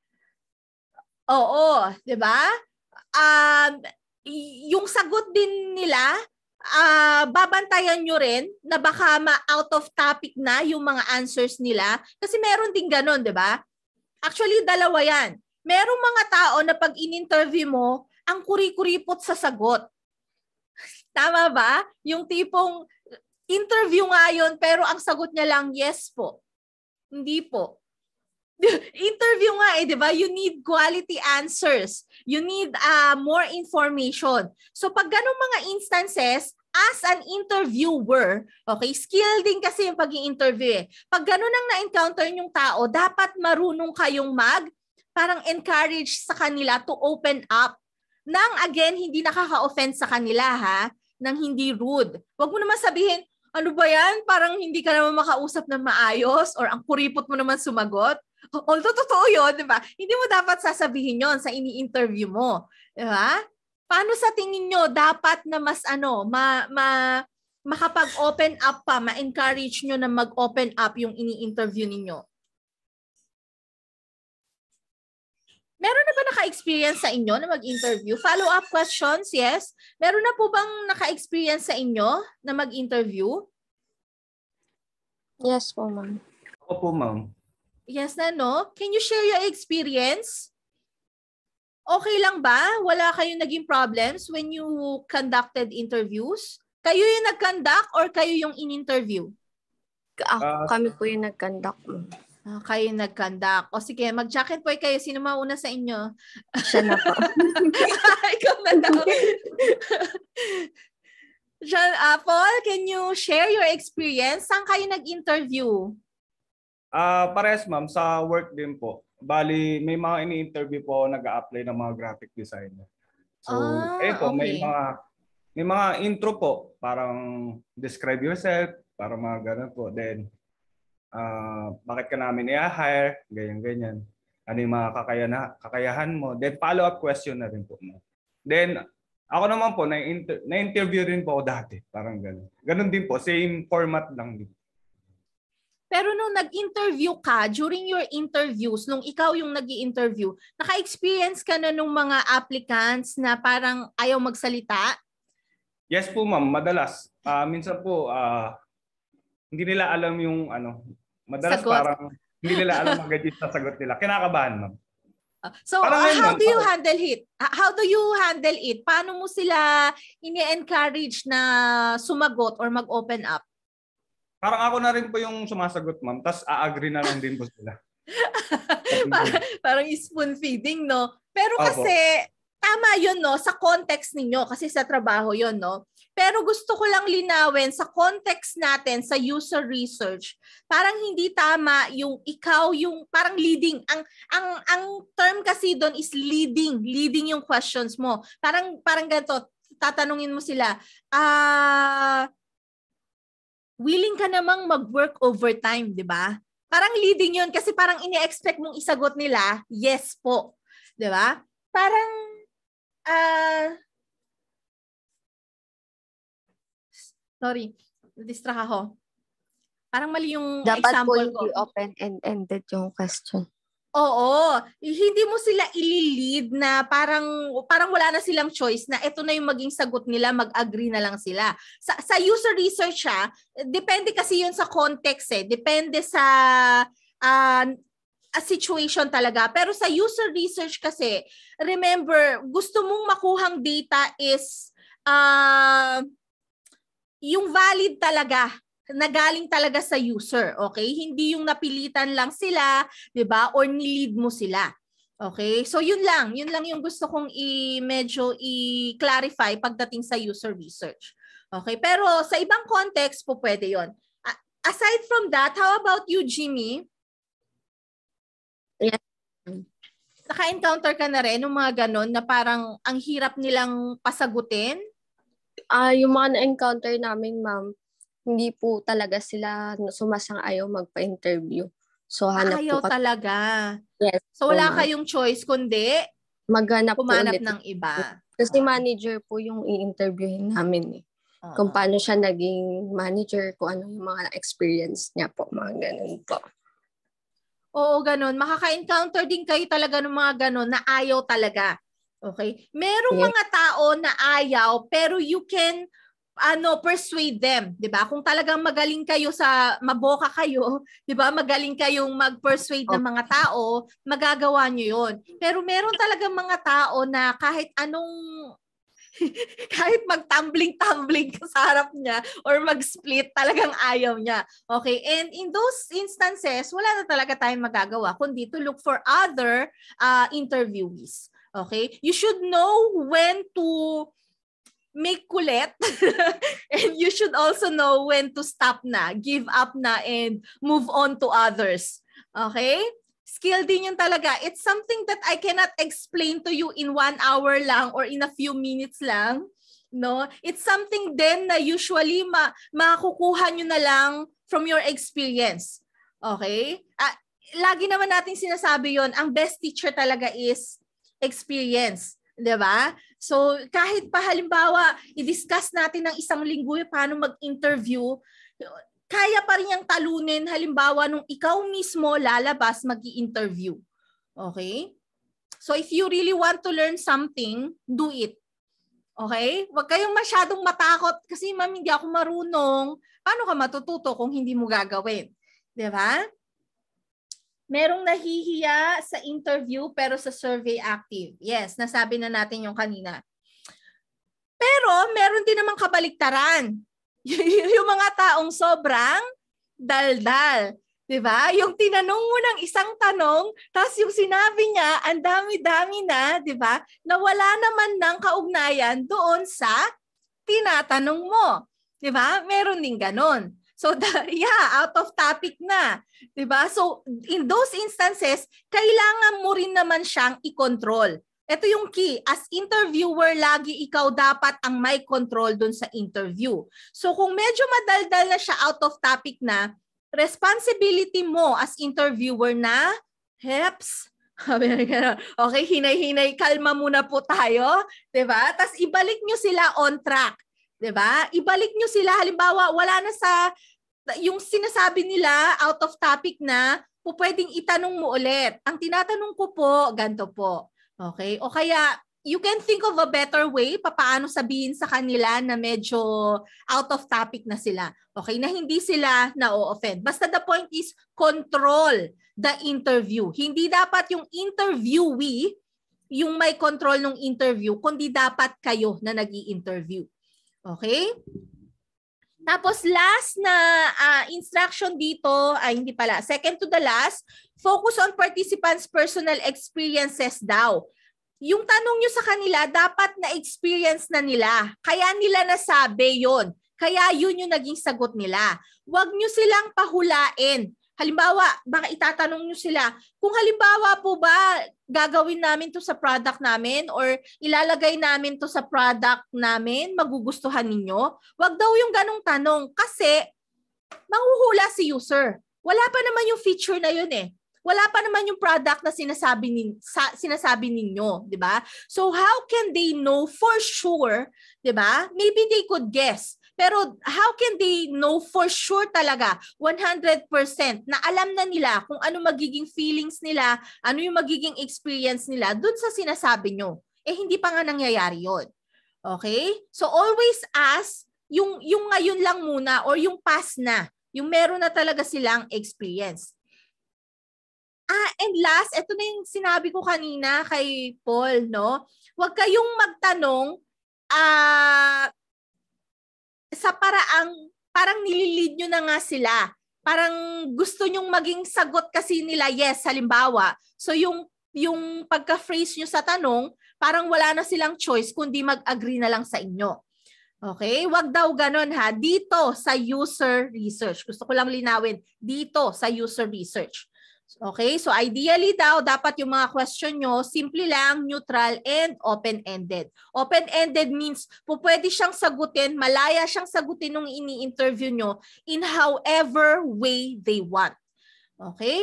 Oo, di ba? Um, yung sagot din nila, uh, babantayan nyo rin na baka ma-out of topic na yung mga answers nila. Kasi meron din ganun, di ba? Actually, dalawa yan. Merong mga tao na pag in-interview mo, ang kuri-kuripot sa sagot. Tama ba? Yung tipong Interview nga yun, pero ang sagot niya lang, yes po. Hindi po. Interview nga eh, di ba? You need quality answers. You need uh, more information. So pag ganun mga instances, as an interviewer, okay, skill din kasi yung pag-i-interview eh. Pag ganun ang na-encounter yung tao, dapat marunong kayong mag, parang encourage sa kanila to open up. Nang again, hindi nakaka-offend sa kanila ha, nang hindi rude. Huwag mo naman sabihin, ano ba yan? Parang hindi ka naman makausap na maayos or ang kuripot mo naman sumagot. Although totoo yun, di ba? Hindi mo dapat sasabihin yon sa ini-interview mo. Di ba? Paano sa tingin nyo dapat na mas ano, ma, ma, makapag-open up pa, ma-encourage nyo na mag-open up yung ini-interview ninyo? Meron na ba naka-experience sa inyo na mag-interview? Follow-up questions, yes? Meron na po bang naka-experience sa inyo na mag-interview? Yes po, ma'am. Opo, ma'am. Yes na, no? Can you share your experience? Okay lang ba? Wala kayong naging problems when you conducted interviews? Kayo yung nag-conduct or kayo yung in-interview? Ako, Uh, kami po yung nag-conduct. Ah, kayo yung nag-conduct. O sige, mag-jacket boy kayo. Sino mauna sa inyo? Siya na po. Ikaw na daw. John, uh, Paul, can you share your experience? Saan kayo nag-interview? Ah, parehas ma'am, sa work din po. Bali, may mga ini-interview po nag-a-apply ng mga graphic designer. So, Ah, eh po, may okay. mga may mga intro po, parang describe yourself, parang mga ganun po. Then, ah, bakit ka namin i-hire, ganyan-ganyan. Ano yung mga kakayana, kakayahan mo. Then, follow-up question na rin po. No? Then, ako naman po, na-inter- na-interview rin po ako dati. Parang ganun. Ganun din po, same format lang din. Pero nung nag-interview ka, during your interviews, nung ikaw yung nag-i-interview, naka-experience ka na nung mga applicants na parang ayaw magsalita? Yes po ma'am, madalas. Ah, minsan po, ah, hindi nila alam yung ano, madalas Sagot. parang hindi nila alam agad yung sasagot nila. Kinakabahan ma'am. So, Parang uh, ngayon, how ma'am, do you parang- handle it? Uh, How do you handle it? Paano mo sila ini-encourage na sumagot or mag-open up? Parang ako na rin po yung sumasagot ma'am, tapos a-agree na lang din po sila. parang, parang spoon feeding, no? Pero Opo. kasi, tama yun, no? Sa context ninyo, kasi sa trabaho yun, no? Pero gusto ko lang linawin, sa context natin, sa user research, parang hindi tama yung ikaw yung, parang leading. Ang ang ang term kasi doon is leading. Leading yung questions mo. Parang, parang ganito, tatanungin mo sila, ah... willing ka namang mag-work overtime, di ba? Parang leading yun kasi parang ini-expect mong isagot nila, yes po. Di ba? Parang, ah, uh, sorry, distract ako. Parang mali yung Dapat po example hindi ko. open and ended yung question. Oo, hindi mo sila ililid na parang parang wala na silang choice na ito na yung maging sagot nila, mag-agree na lang sila. Sa sa user research ha, depende kasi yun sa context eh. Depende sa uh, a situation talaga. Pero sa user research kasi, remember, gusto mong makuhang data is uh, yung valid talaga. Nagaling talaga sa user, okay? Hindi yung napilitan lang sila, 'di ba? Or ni-lead mo sila. Okay? So yun lang, yun lang yung gusto kong i medyo i-clarify pagdating sa user research. Okay? Pero sa ibang context po pwede 'yon. Aside from that, how about you, Jimmy? Yeah. Naka-encounter ka na rin ng mga ganon na parang ang hirap nilang pasagutin? Ah, uh, yung mga na-encounter namin, ma'am, hindi po talaga sila sumasang-ayaw magpa-interview. So, hanap Ayaw po talaga. Yes. So, wala po, kayong choice kundi maghanap po pumanap ulit ng iba. Kasi manager po yung i-interviewin namin eh. Uh-huh. Kung paano siya naging manager, kung ano yung mga experience niya po, mga ganun po. Oo, ganun. Makaka-encounter din kayo talaga ng mga ganun na ayaw talaga. Okay? Merong Yes. mga tao na ayaw pero you can ano, persuade them, 'di ba? Kung talagang magaling kayo sa maboka kayo, 'di ba? Magaling kayong mag-persuade ng mga tao, magagawa niyo 'yon. Pero meron talagang mga tao na kahit anong Kahit mag-tumbling-tumbling ka sa harap niya or mag-split, talagang ayaw niya. Okay? And in those instances, wala na talaga tayong magagawa kundi to look for other uh, interviewees. Okay? You should know when to make kulit and you should also know when to stop na, give up na, and move on to others. Okay? Skill din yun talaga. It's something that I cannot explain to you in one hour lang or in a few minutes lang. No? It's something then na usually ma makukuha nyo na lang from your experience. Okay? Uh, lagi naman natin sinasabi yon, ang best teacher talaga is experience. Diba? So, kahit pa halimbawa, i-discuss natin ng isang linggo paano mag-interview, kaya pa rin yung talunin, halimbawa, nung ikaw mismo lalabas mag-i-interview. Okay? So, if you really want to learn something, do it. Okay? Huwag kayong masyadong matakot kasi, ma'am, hindi ako marunong. Paano ka matututo kung hindi mo gagawin? Diba? Merong nahihiya sa interview pero sa survey active. Yes, nasabi na natin yung kanina. Pero, meron din namang kabaliktaran. Yung mga taong sobrang daldal. Diba? Yung tinanong mo ng isang tanong, tapos yung sinabi niya, ang dami-dami na, diba? Na wala naman ng kaugnayan doon sa tinatanong mo. Diba? Meron din ganon. So, the, yeah, out of topic na. Diba? So, in those instances, kailangan mo rin naman siyang i-control. Ito yung key. As interviewer, lagi ikaw dapat ang may control dun sa interview. So kung medyo madaldal na siya, out of topic na, responsibility mo as interviewer na, heps, okay, hinay-hinay, kalma muna po tayo, diba? Tapos ibalik nyo sila on track. Diba? Ibalik nyo sila, halimbawa, wala na sa, yung sinasabi nila, out of topic na, po pwedeng itanong mo ulit. Ang tinatanong ko po, ganito po. Okay? O kaya, you can think of a better way papaano sabihin sa kanila na medyo out of topic na sila. Okay? Na hindi sila na-offend. Basta the point is, control the interview. Hindi dapat yung interviewee yung may control ng interview, kundi dapat kayo na nag-i-interview. Okay? Tapos last na uh, instruction dito, ay hindi pala, second to the last, focus on participants' personal experiences daw. Yung tanong nyo sa kanila, dapat na-experience na nila. Kaya nila nasabi yon. Kaya yun yung naging sagot nila. Huwag nyo silang pahulain. Halimbawa, baka itatanong nyo sila, kung halimbawa po ba gagawin namin to sa product namin or ilalagay namin to sa product namin, magugustuhan ninyo? Huwag daw yung ganong tanong kasi manghuhula si user. Wala pa naman yung feature na yun eh. Wala pa naman yung product na sinasabi, nin, sa, sinasabi ninyo, di ba? So how can they know for sure, di ba? Maybe they could guess. Pero how can they know for sure talaga, one hundred percent, na alam na nila kung ano magiging feelings nila, ano yung magiging experience nila dun sa sinasabi nyo? Eh, hindi pa nga nangyayari yun. Okay? So always ask yung, yung ngayon lang muna or yung past na, yung meron na talaga silang experience. Ah, and last, ito na yung sinabi ko kanina kay Paul, no? Huwag kayong magtanong ah, sa paraang, parang nililid nyo na nga sila. Parang gusto nyong maging sagot kasi nila, yes, halimbawa. So yung, yung pagka-phrase nyo sa tanong, parang wala na silang choice kundi mag-agree na lang sa inyo. Okay? Huwag daw ganon ha. Dito sa user research. Gusto ko lang linawin. Dito sa user research. Okay, so ideally daw, dapat yung mga question nyo, simple lang, neutral, and open-ended. Open-ended means, po pwede siyang sagutin, malaya siyang sagutin nung ini-interview nyo in however way they want. Okay?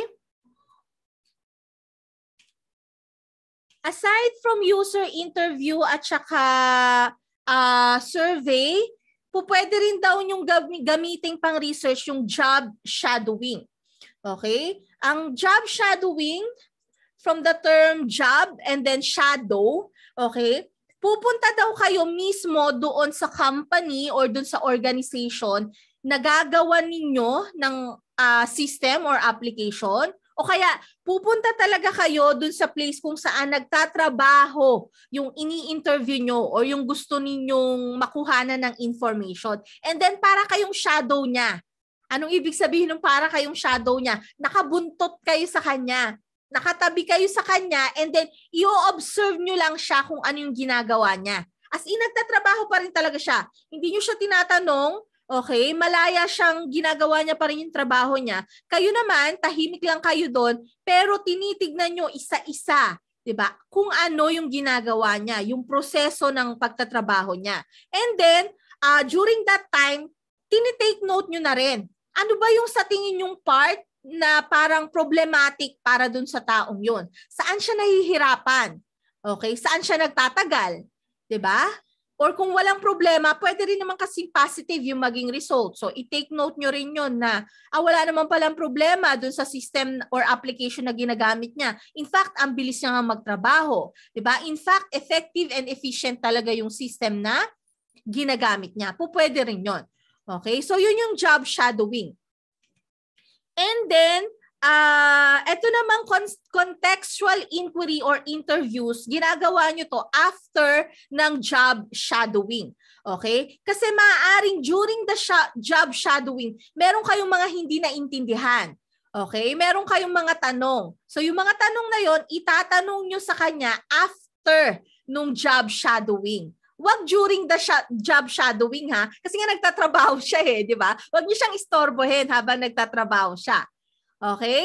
Aside from user interview at saka uh, survey, po pwede rin daw yung gamiting pang research yung job shadowing. Okay? Ang job shadowing, from the term job and then shadow, okay, pupunta daw kayo mismo doon sa company or doon sa organization na gagawa ninyo ng uh, system or application O kaya pupunta talaga kayo dun sa place kung saan nagtatrabaho yung ini-interview nyo or yung gusto ninyong makuhanan ng information. And then para kayong shadow niya. Anong ibig sabihin ng para kayong shadow niya? Nakabuntot kayo sa kanya. Nakatabi kayo sa kanya and then i-observe nyo lang siya kung ano yung ginagawa niya. As in, nagtatrabaho pa rin talaga siya. Hindi nyo siya tinatanong. Okay, malaya siyang ginagawa niya pa rin yung trabaho niya. Kayo naman, tahimik lang kayo doon, pero tinitignan nyo isa-isa, 'di ba? Kung ano yung ginagawa niya, yung proseso ng pagtatrabaho niya. And then, uh, during that time, tinitake note nyo na rin. Ano ba yung sa tingin yung part na parang problematic para doon sa taong yun? Saan siya nahihirapan? Okay, saan siya nagtatagal? 'Di ba? Or kung walang problema, pwede rin naman kasi positive yung maging result. So, i-take note nyo rin yun na ah, wala naman palang problema dun sa system or application na ginagamit niya. In fact, ang bilis niya nga magtrabaho. Diba? In fact, effective and efficient talaga yung system na ginagamit niya. Po pwede rin yun. Okay? So, yun yung job shadowing. And then, Uh, ito namang con- contextual inquiry or interviews, ginagawa nyo to after ng job shadowing. Okay? Kasi maaaring during the sh- job shadowing, meron kayong mga hindi naintindihan. Okay? Meron kayong mga tanong. So yung mga tanong na yon, itatanong nyo sa kanya after nung job shadowing. Wag during the sh- job shadowing ha, kasi nga nagtatrabaho siya eh, di ba? Wag nyo siyang istorbohin habang nagtatrabaho siya. Okay?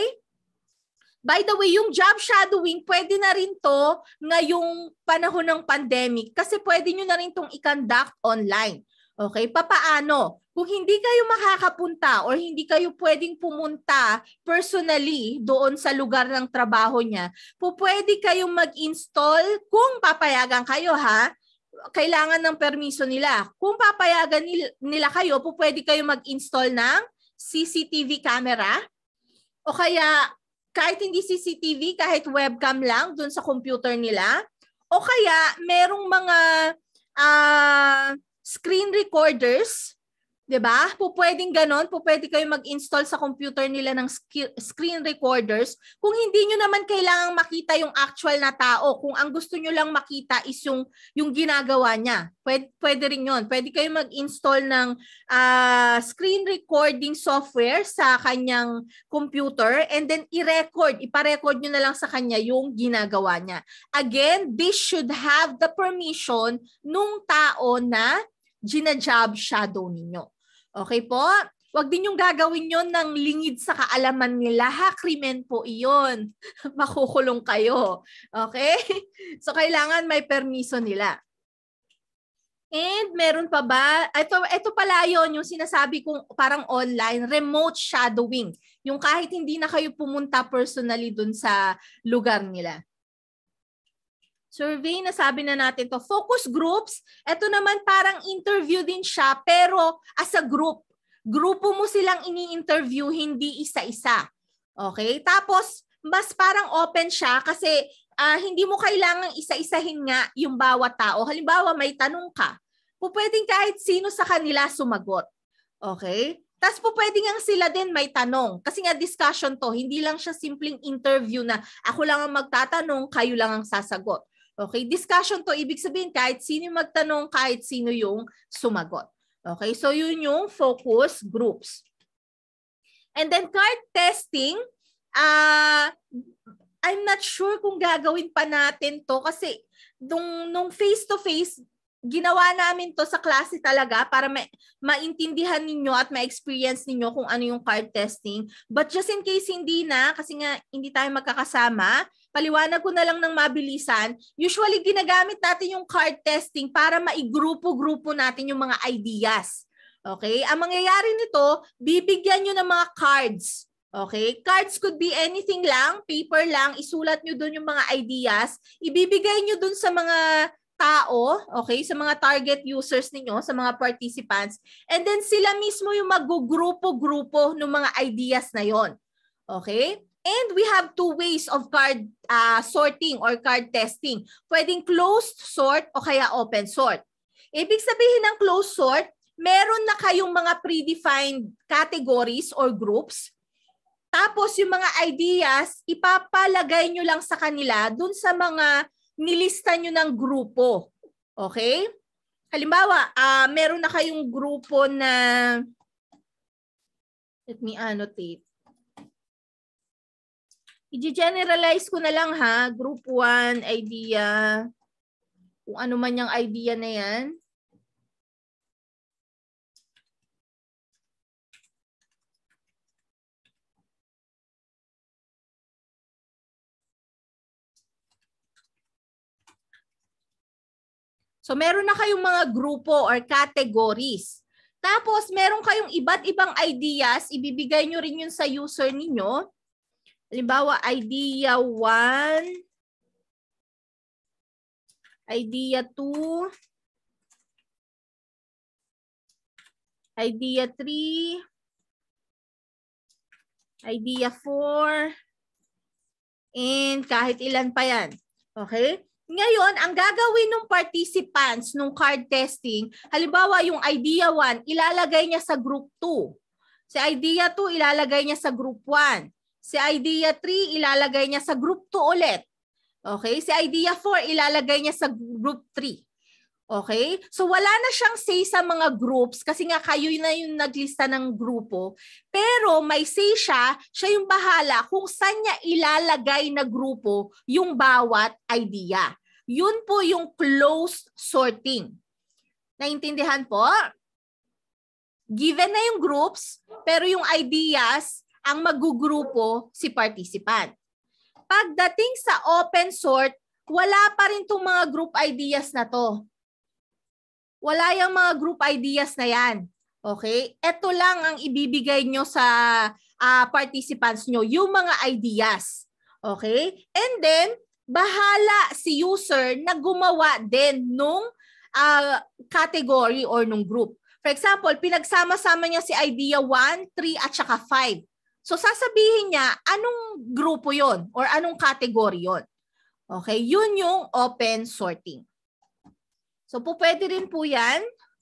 By the way, yung job shadowing, pwede na rin to ngayong panahon ng pandemic kasi pwede nyo na rin tong i-conduct online. Okay? Papaano? Kung hindi kayo makakapunta or hindi kayo pwedeng pumunta personally doon sa lugar ng trabaho niya, po pwede kayong mag-install kung papayagan kayo ha. Kailangan ng permiso nila. Kung papayagan nila kayo, po pwede kayo mag-install ng C C T V camera. O kaya kahit hindi C C T V, kahit webcam lang dun sa computer nila. O kaya merong mga uh, screen recorders, 'di ba? Po pwedeng ganon, po pwede kayo mag-install sa computer nila ng screen recorders. Kung hindi nyo naman kailangang makita yung actual na tao, kung ang gusto nyo lang makita is yung yung ginagawa niya, pwede, pwede rin yun. Pwede kayo mag-install ng uh, screen recording software sa kanyang computer and then i-record, ipa-record nyo na lang sa kanya yung ginagawa niya. Again, this should have the permission nung tao na gina-job shadow ninyo. Okay po? Huwag din yung gagawin yon ng lingid sa kaalaman nila. Ha, krimen po iyon. Makukulong kayo. Okay? So, kailangan may permiso nila. And meron pa ba? Ito, ito pala yun, yung sinasabi kong parang online, remote shadowing. Yung kahit hindi na kayo pumunta personally dun sa lugar nila. Survey, nasabi na natin to. Focus groups, ito naman parang interview din siya, pero as a group. Grupo mo silang ini-interview, hindi isa-isa. Okay? Tapos, mas parang open siya kasi uh, hindi mo kailangang isa-isahin nga yung bawat tao. Halimbawa, may tanong ka. Pupwedeng kahit sino sa kanila sumagot. Okay? Tapos po pwede nga sila din may tanong. Kasi nga discussion to, hindi lang siya simpleng interview na ako lang ang magtatanong, kayo lang ang sasagot. Okay, discussion to, ibig sabihin kahit sino yung magtanong, kahit sino yung sumagot. Okay, so yun yung focus groups. And then card testing, uh, I'm not sure kung gagawin pa natin to kasi nung, nung face-to-face, ginawa namin to sa klase talaga para ma maintindihan ninyo at ma-experience ninyo kung ano yung card testing. But just in case hindi na, kasi nga hindi tayo magkakasama, paliwanag ko na lang ng mabilisan. Usually ginagamit natin yung card testing para maigrupo-grupo natin yung mga ideas. Okay? Ang mangyayari nito, bibigyan nyo ng mga cards. Okay? Cards could be anything lang, paper lang, isulat nyo dun yung mga ideas, ibibigay nyo dun sa mga tao, okay, sa mga target users ninyo, sa mga participants, and then sila mismo yung mag-grupo-grupo ng mga ideas na yon. Okay? And we have two ways of card uh, sorting or card testing. Pwedeng closed sort o kaya open sort. Ibig sabihin ng closed sort, meron na kayong mga predefined categories or groups. Tapos yung mga ideas, ipapalagay nyo lang sa kanila dun sa mga nilista nyo ng grupo. Okay? Halimbawa, uh, meron na kayong grupo na, let me annotate. I-generalize ko na lang ha, group one, idea, kung ano man yung idea na yan. So meron na kayong mga grupo or categories. Tapos meron kayong iba't ibang ideas, ibibigay nyo rin yun sa user ninyo. Halimbawa, idea one, idea two, idea three, idea four, and kahit ilan pa yan. Okay? Ngayon, ang gagawin ng participants nung card testing, halimbawa yung idea one, ilalagay niya sa group two. Si idea two, ilalagay niya sa group one. Si idea three, ilalagay niya sa group two ulit. Okay? Si idea four, ilalagay niya sa group three. Okay? So wala na siyang say sa mga groups kasi nga kayo na yung naglista ng grupo. Pero may say siya, siya yung bahala kung saan niya ilalagay na grupo yung bawat idea. Yun po yung closed sorting. Naintindihan po? Given na yung groups, pero yung ideas, ang magugrupo si participant. Pagdating sa open sort, wala pa rin itong mga group ideas na to. Wala yung mga group ideas na yan. Okay? Ito lang ang ibibigay nyo sa uh, participants nyo, yung mga ideas. Okay? And then, bahala si user na gumawa din nung uh, category or nung group. For example, pinagsama-sama niya si idea one, three, at saka five. So, sasabihin niya, anong grupo yon or anong category yon. Okay? Yun yung open sorting. So, po pwede rin po yan.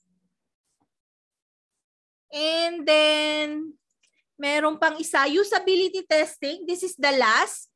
And then, meron pang isa, usability testing. This is the last.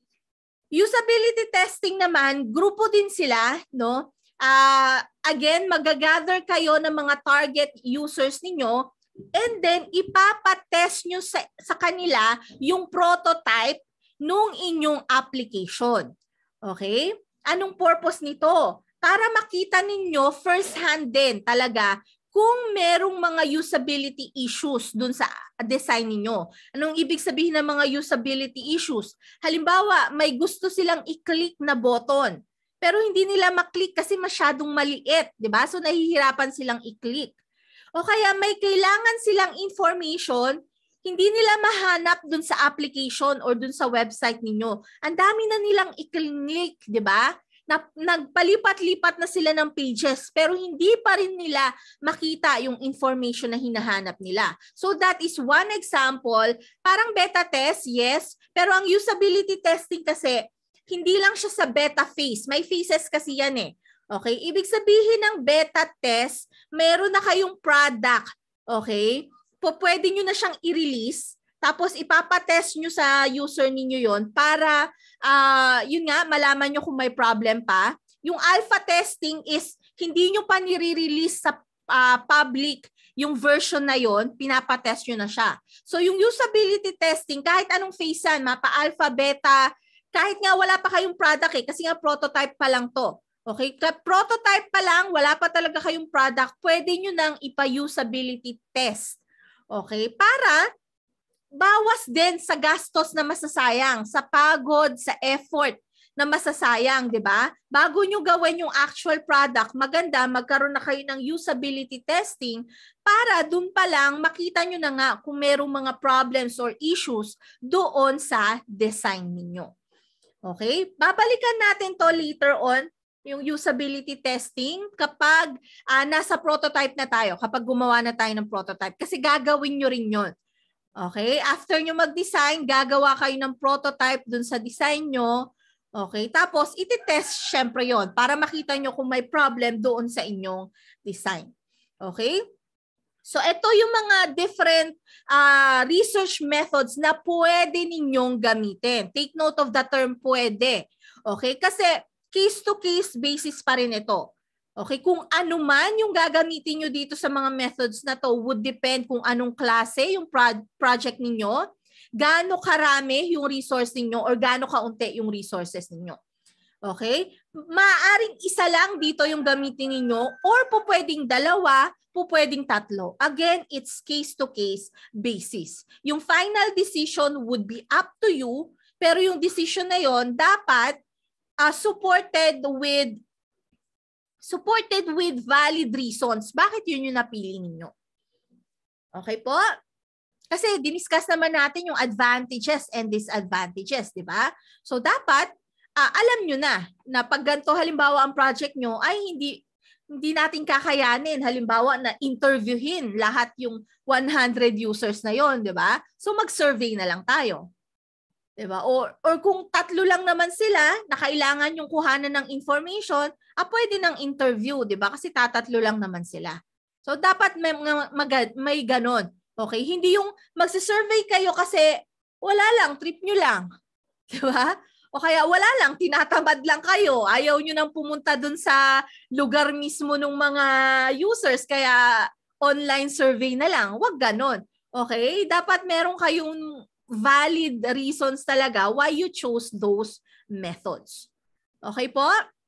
Usability testing naman, grupo din sila, no? Uh, again, magagather kayo ng mga target users ninyo and then ipapatest nyo sa, sa kanila yung prototype nung inyong application. Okay? Anong purpose nito? Para makita ninyo first hand din talaga kung merong mga usability issues dun sa design ninyo. Anong ibig sabihin ng mga usability issues? Halimbawa, may gusto silang i-click na button, pero hindi nila maklik kasi masyadong maliit, di ba? So nahihirapan silang i-click. O kaya may kailangan silang information, hindi nila mahanap dun sa application or dun sa website ninyo. Ang dami na nilang i-click, di ba? Na, nagpalipat-lipat na sila ng pages pero hindi pa rin nila makita yung information na hinahanap nila. So that is one example. Parang beta test, yes. Pero ang usability testing kasi, hindi lang siya sa beta phase. May phases kasi yan eh. Okay? Ibig sabihin ng beta test, meron na kayong product. Okay? Po, pwede nyo na siyang i-release. Tapos ipapatest nyo sa user ninyo yon para, uh, yun nga, malaman nyo kung may problem pa. Yung alpha testing is hindi nyo pa nire-release sa uh, public yung version na yon, pinapatest nyo na siya. So yung usability testing, kahit anong phase yan, mapa alpha, beta, kahit nga wala pa kayong product eh, kasi nga prototype pa lang to. Okay? Prototype pa lang, wala pa talaga kayong product, pwede nyo nang ipa-usability test. Okay? Para bawas din sa gastos na masasayang, sa pagod, sa effort na masasayang, di ba? Bago nyo gawin yung actual product, maganda magkaroon na kayo ng usability testing para dun pa lang makita nyo na nga kung merong mga problems or issues doon sa design ninyo. Okay? Babalikan natin to later on, yung usability testing kapag uh, nasa prototype na tayo, kapag gumawa na tayo ng prototype. Kasi gagawin nyo rin yun. Okay? After nyo mag-design, gagawa kayo ng prototype dun sa design nyo. Okay? Tapos, iti-test syempre yon para makita nyo kung may problem doon sa inyong design. Okay? So ito yung mga different uh, research methods na pwede ninyong gamitin. Take note of the term pwede. Okay? Kasi case-to-case basis pa rin ito. Okay? Kung ano man yung gagamitin nyo dito sa mga methods na to would depend kung anong klase yung pro- project ninyo, gaano karami yung resource ninyo or gaano kaunti yung resources ninyo. Okay? Maaaring isa lang dito yung gamitin ninyo or po pwedeng dalawa, po pwedeng tatlo. Again, it's case-to-case basis. Yung final decision would be up to you, pero yung decision na yon dapat uh, supported with supported with valid reasons. Bakit yun yung napili ninyo? Okay po? Kasi diniscuss naman natin yung advantages and disadvantages, di ba? So dapat uh, alam nyo na na pag ganito halimbawa ang project nyo ay hindi hindi natin kakayanin halimbawa na interviewin lahat yung one hundred users na yon, di ba? So mag-survey na lang tayo. Di ba? Or, or kung tatlo lang naman sila na kailangan yung kuhanan ng information, ah, pwede ng interview, di ba? Kasi tatatlo lang naman sila. So dapat may, may, may ganon. Okay? Hindi yung magsisurvey kayo kasi wala lang, trip nyo lang. Di ba? O kaya wala lang, tinatamad lang kayo. Ayaw nyo nang pumunta dun sa lugar mismo ng mga users, kaya online survey na lang. Huwag ganon. Okay? Dapat meron kayong valid reasons talaga why you chose those methods. Okay po?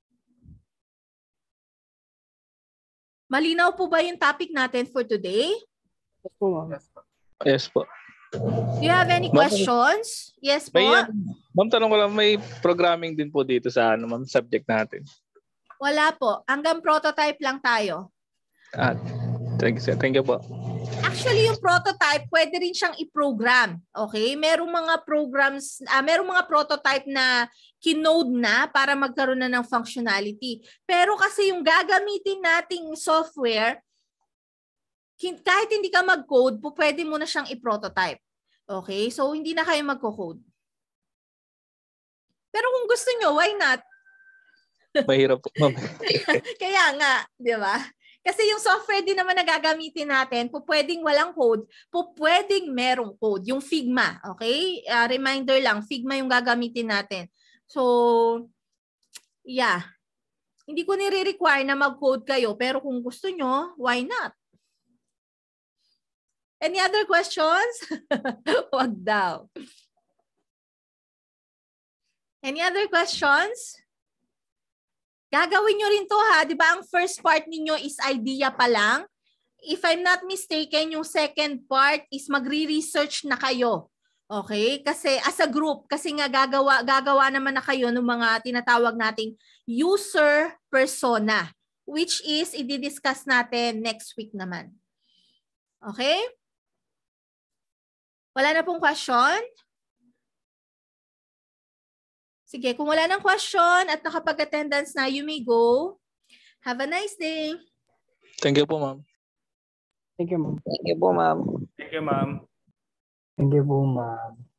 Malinaw po ba yung topic natin for today? Yes po, ma'am. Yes po. Do you have any questions? Yes po. May, uh, ma'am, tanong ko lang, may programming din po dito sa ano, ma'am, subject natin. Wala po. Hanggang prototype lang tayo. Ah, thank you, thank you po. Actually, yung prototype, pwede rin siyang i-program. Okay? Merong mga programs, uh, merong mga prototype na kinode na para magkaroon na ng functionality. Pero kasi yung gagamitin nating software, kahit hindi ka mag-code, pwede mo na siyang i-prototype. Okay? So, hindi na kayo magko-code. Pero kung gusto nyo, why not? Mahirap po, ma'am. Kaya nga, di ba? Kasi yung software din naman na gagamitin natin, po pwedeng walang code, po pwedeng merong code. Yung Figma, okay? Uh, reminder lang, Figma yung gagamitin natin. So, yeah. Hindi ko nire-require na mag-code kayo, pero kung gusto nyo, why not? Any other questions? Wag daw. Any other questions? Gagawin nyo rin to ha, di ba? Ang first part ninyo is idea pa lang. If I'm not mistaken, yung second part is magre-research na kayo. Okay? Kasi as a group, kasi nga gagawa, gagawa naman na kayo ng mga tinatawag nating user persona, which is i-discuss natin next week naman. Okay? Wala na pong question? Sige, kung wala ng question at nakapag-attendance na, you may go. Have a nice day. Thank you po, ma'am. Thank you, ma'am. Thank you po, ma'am. Thank you, ma'am. Thank you po, ma'am.